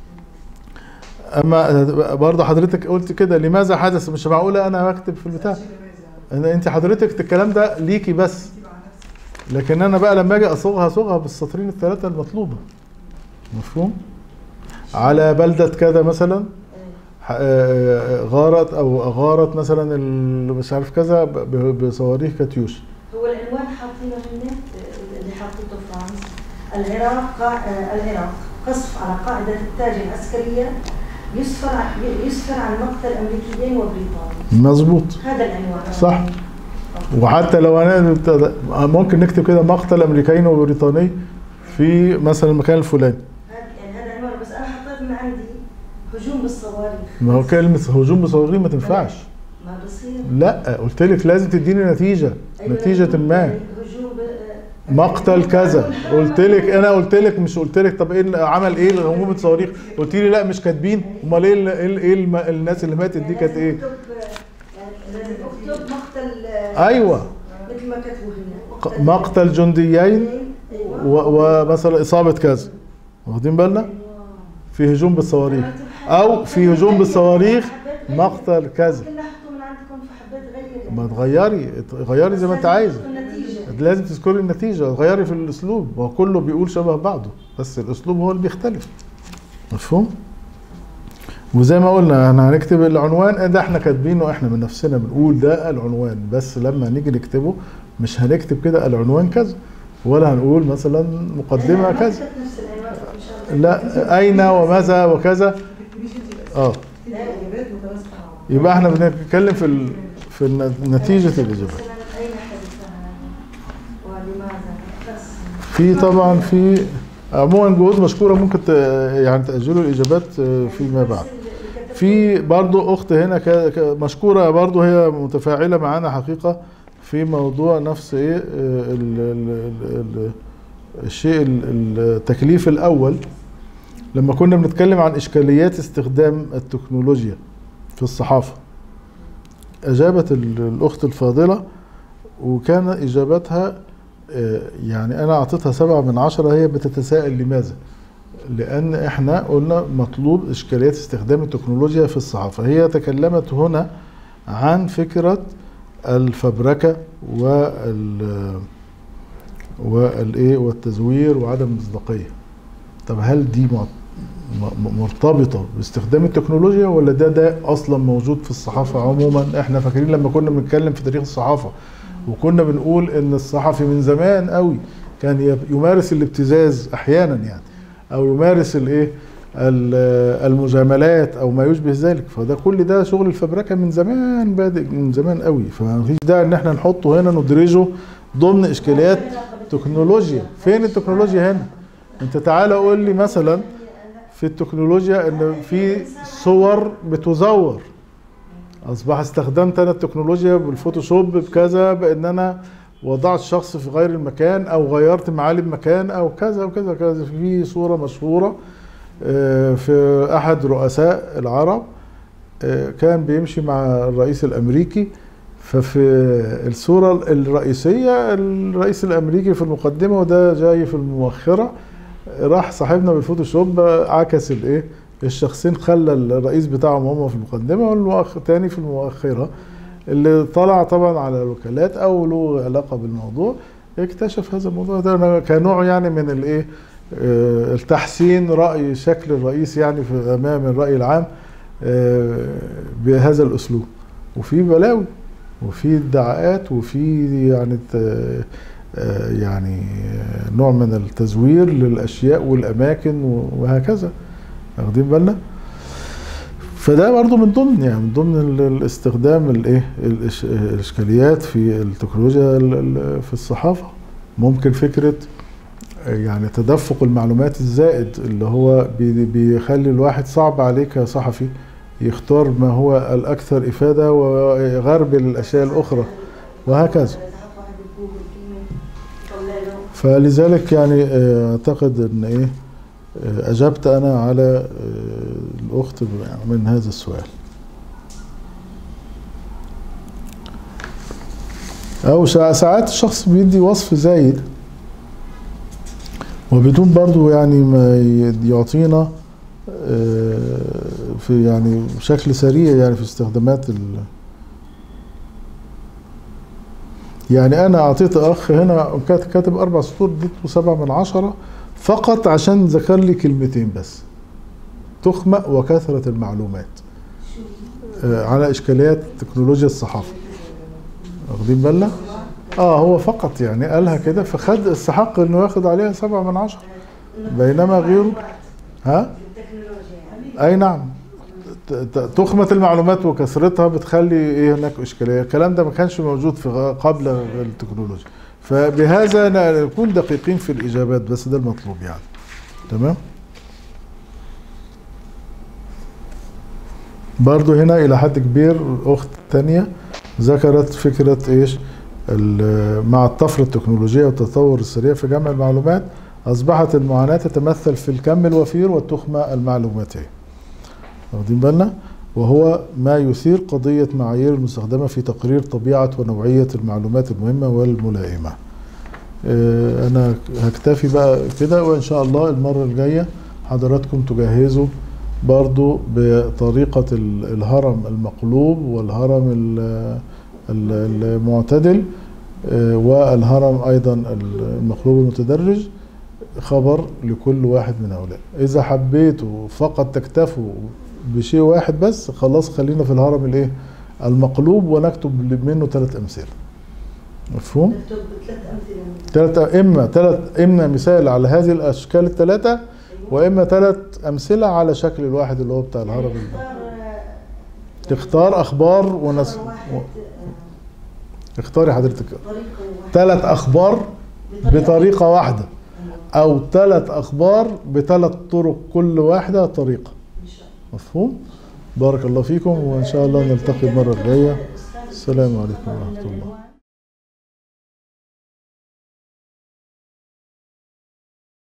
أما برضه حضرتك قلت كده لماذا حدث، مش معقولة أنا بكتب في البتاع. انت حضرتك الكلام ده ليكي بس، لكن انا بقى لما اجي اصوغها اصوغها بالسطرين الثلاثه المطلوبه، مفهوم؟ على بلده كذا مثلا غارت او اغارت مثلا مش عارف كذا بصواريخ كاتيوشا. هو العنوان حاطينه هنا اللي حاطيته فرانس، العراق العراق قصف على قاعده التاج العسكريه يسفر يسفر عن مقتل امريكيين وبريطانيين. مظبوط. هذا العنوان صح. وحتى لو انا ممكن نكتب كده مقتل امريكيين وبريطاني في مثلا المكان الفلاني. يعني هذا عنوان، بس انا حطيت من عندي هجوم بالصواريخ. ما هو كلمه هجوم بالصواريخ ما تنفعش. ما بصير. لا قلت لك لازم تديني نتيجه. أيوة نتيجه ما. هجوم مقتل كذا، قلت لك انا قلت لك مش قلت لك طب ايه عمل ايه هجوم بالصواريخ؟ قلت لي لا مش كاتبين. امال ايه ايه الناس اللي ماتت دي كانت ايه؟ اكتب مقتل. ايوه مثل ما كتبوا هنا مقتل جنديين ومثلا اصابه كذا، واخدين بالنا؟ في هجوم بالصواريخ او في هجوم بالصواريخ مقتل كذا. ما تغيري غيري زي ما انت عايزه، لازم تذكري النتيجه، غيري في الاسلوب، هو كله بيقول شبه بعضه بس الاسلوب هو اللي بيختلف، مفهوم؟ وزي ما قلنا احنا هنكتب العنوان ده احنا كاتبينه احنا من نفسنا، بنقول ده العنوان، بس لما نيجي نكتبه مش هنكتب كده العنوان كذا، ولا هنقول مثلا مقدمه كذا. لا اين وماذا وكذا. اه يبقى احنا بنتكلم في ال... في نتيجة الإجابات. في طبعا في عموما جهود مشكورة ممكن ت... يعني تأجلوا الإجابات فيما بعد. في برضو أخت هنا ك... مشكورة برضو هي متفاعلة معانا حقيقة في موضوع نفس إيه ال... ال... ال... الشيء التكليف الأول لما كنا بنتكلم عن إشكاليات استخدام التكنولوجيا في الصحافة. أجابت الأخت الفاضلة وكان إجابتها يعني أنا أعطيتها سبعة من عشرة. هي بتتساءل لماذا؟ لأن إحنا قلنا مطلوب إشكاليات استخدام التكنولوجيا في الصحافة. هي تكلمت هنا عن فكرة الفبركة وال والإيه والتزوير وعدم المصداقية. طب هل دي مرتبطة باستخدام التكنولوجيا ولا ده ده أصلا موجود في الصحافة عموما؟ احنا فاكرين لما كنا بنتكلم في تاريخ الصحافة وكنا بنقول ان الصحفي من زمان قوي كان يمارس الابتزاز احيانا يعني او يمارس الايه المجاملات او ما يشبه ذلك. فده كل ده شغل الفبركة من زمان، بادئ من زمان قوي. فمفيش داعي ان احنا نحطه هنا ندرجه ضمن اشكاليات تكنولوجيا. فين التكنولوجيا هنا؟ انت تعالى قول لي مثلا في التكنولوجيا ان في صور بتزور. اصبح استخدمت انا التكنولوجيا بالفوتوشوب بكذا بان انا وضعت شخص في غير المكان او غيرت معالم مكان او كذا وكذا كذا. في صورة مشهورة في احد رؤساء العرب كان بيمشي مع الرئيس الامريكي، ففي الصورة الرئيسية الرئيس الامريكي في المقدمة وده جاي في المؤخرة، راح صاحبنا بالفوتوشوب عكس الايه الشخصين، خلى الرئيس بتاعهم هم في المقدمه والمؤخر تاني في المؤخره. اللي طلع طبعا على الوكالات او له علاقه بالموضوع اكتشف هذا الموضوع ده كنوع يعني من الايه التحسين راي شكل الرئيس يعني في امام الراي العام بهذا الاسلوب. وفي بلاوي وفي ادعاءات وفي يعني يعني نوع من التزوير للاشياء والاماكن وهكذا، واخدين بالنا؟ فده برضو من ضمن يعني من ضمن الاستخدام الايه الاشكاليات في التكنولوجيا في الصحافه. ممكن فكره يعني تدفق المعلومات الزائد اللي هو بيخلي الواحد صعب عليك كصحفي يختار ما هو الاكثر افاده ويغربل الاشياء الاخرى وهكذا. فلذلك يعني اعتقد ان ايه اجبت انا على الاخت من هذا السؤال. او ساعات الشخص بيدي وصف زايد وبدون برضو يعني ما يعطينا في يعني بشكل سريع يعني في استخدامات ال يعني انا اعطيت اخ هنا كاتب اربع سطور اديته سبعة من عشرة فقط عشان ذكر لي كلمتين بس: تخمة وكثرة المعلومات على اشكاليات تكنولوجيا الصحافة. واخدين بالنا؟ اه هو فقط يعني قالها كده فخد استحق انه ياخد عليها سبعة من عشرة، بينما غيره ها؟ اي نعم، تخمة المعلومات وكثرتها بتخلي ايه هناك اشكاليه. الكلام ده ما كانش موجود في قبل التكنولوجيا. فبهذا نكون دقيقين في الاجابات بس ده المطلوب يعني. تمام؟ برضو هنا الى حد كبير اخت تانية ذكرت فكرة ايش؟ مع الطفرة التكنولوجية والتطور السريع في جمع المعلومات اصبحت المعاناة تتمثل في الكم الوفير والتخمة المعلوماتية. واخدين بالنا؟ وهو ما يثير قضية معايير المستخدمة في تقرير طبيعة ونوعية المعلومات المهمة والملائمة. أنا هكتفي بقى كده، وإن شاء الله المرة الجاية حضراتكم تجهزوا برضو بطريقة الهرم المقلوب والهرم المعتدل والهرم أيضا المقلوب المتدرج خبر لكل واحد من هؤلاء. إذا حبيتوا فقط تكتفوا بشيء واحد بس خلاص خلينا في الهرم الايه المقلوب ونكتب منه ثلاث امثله. مفهوم؟ نكتب ثلاث امثله ثلاث اما ثلاث اما مثال على هذه الاشكال الثلاثه واما ثلاث امثله على شكل الواحد اللي هو بتاع الهرم. تختار اخبار ونس و... اختاري حضرتك ثلاث اخبار بطريقه واحده او ثلاث اخبار بثلاث طرق كل واحده طريقه. مفهوم؟ بارك الله فيكم وان شاء الله نلتقي المره الجايه. السلام عليكم ورحمه الله.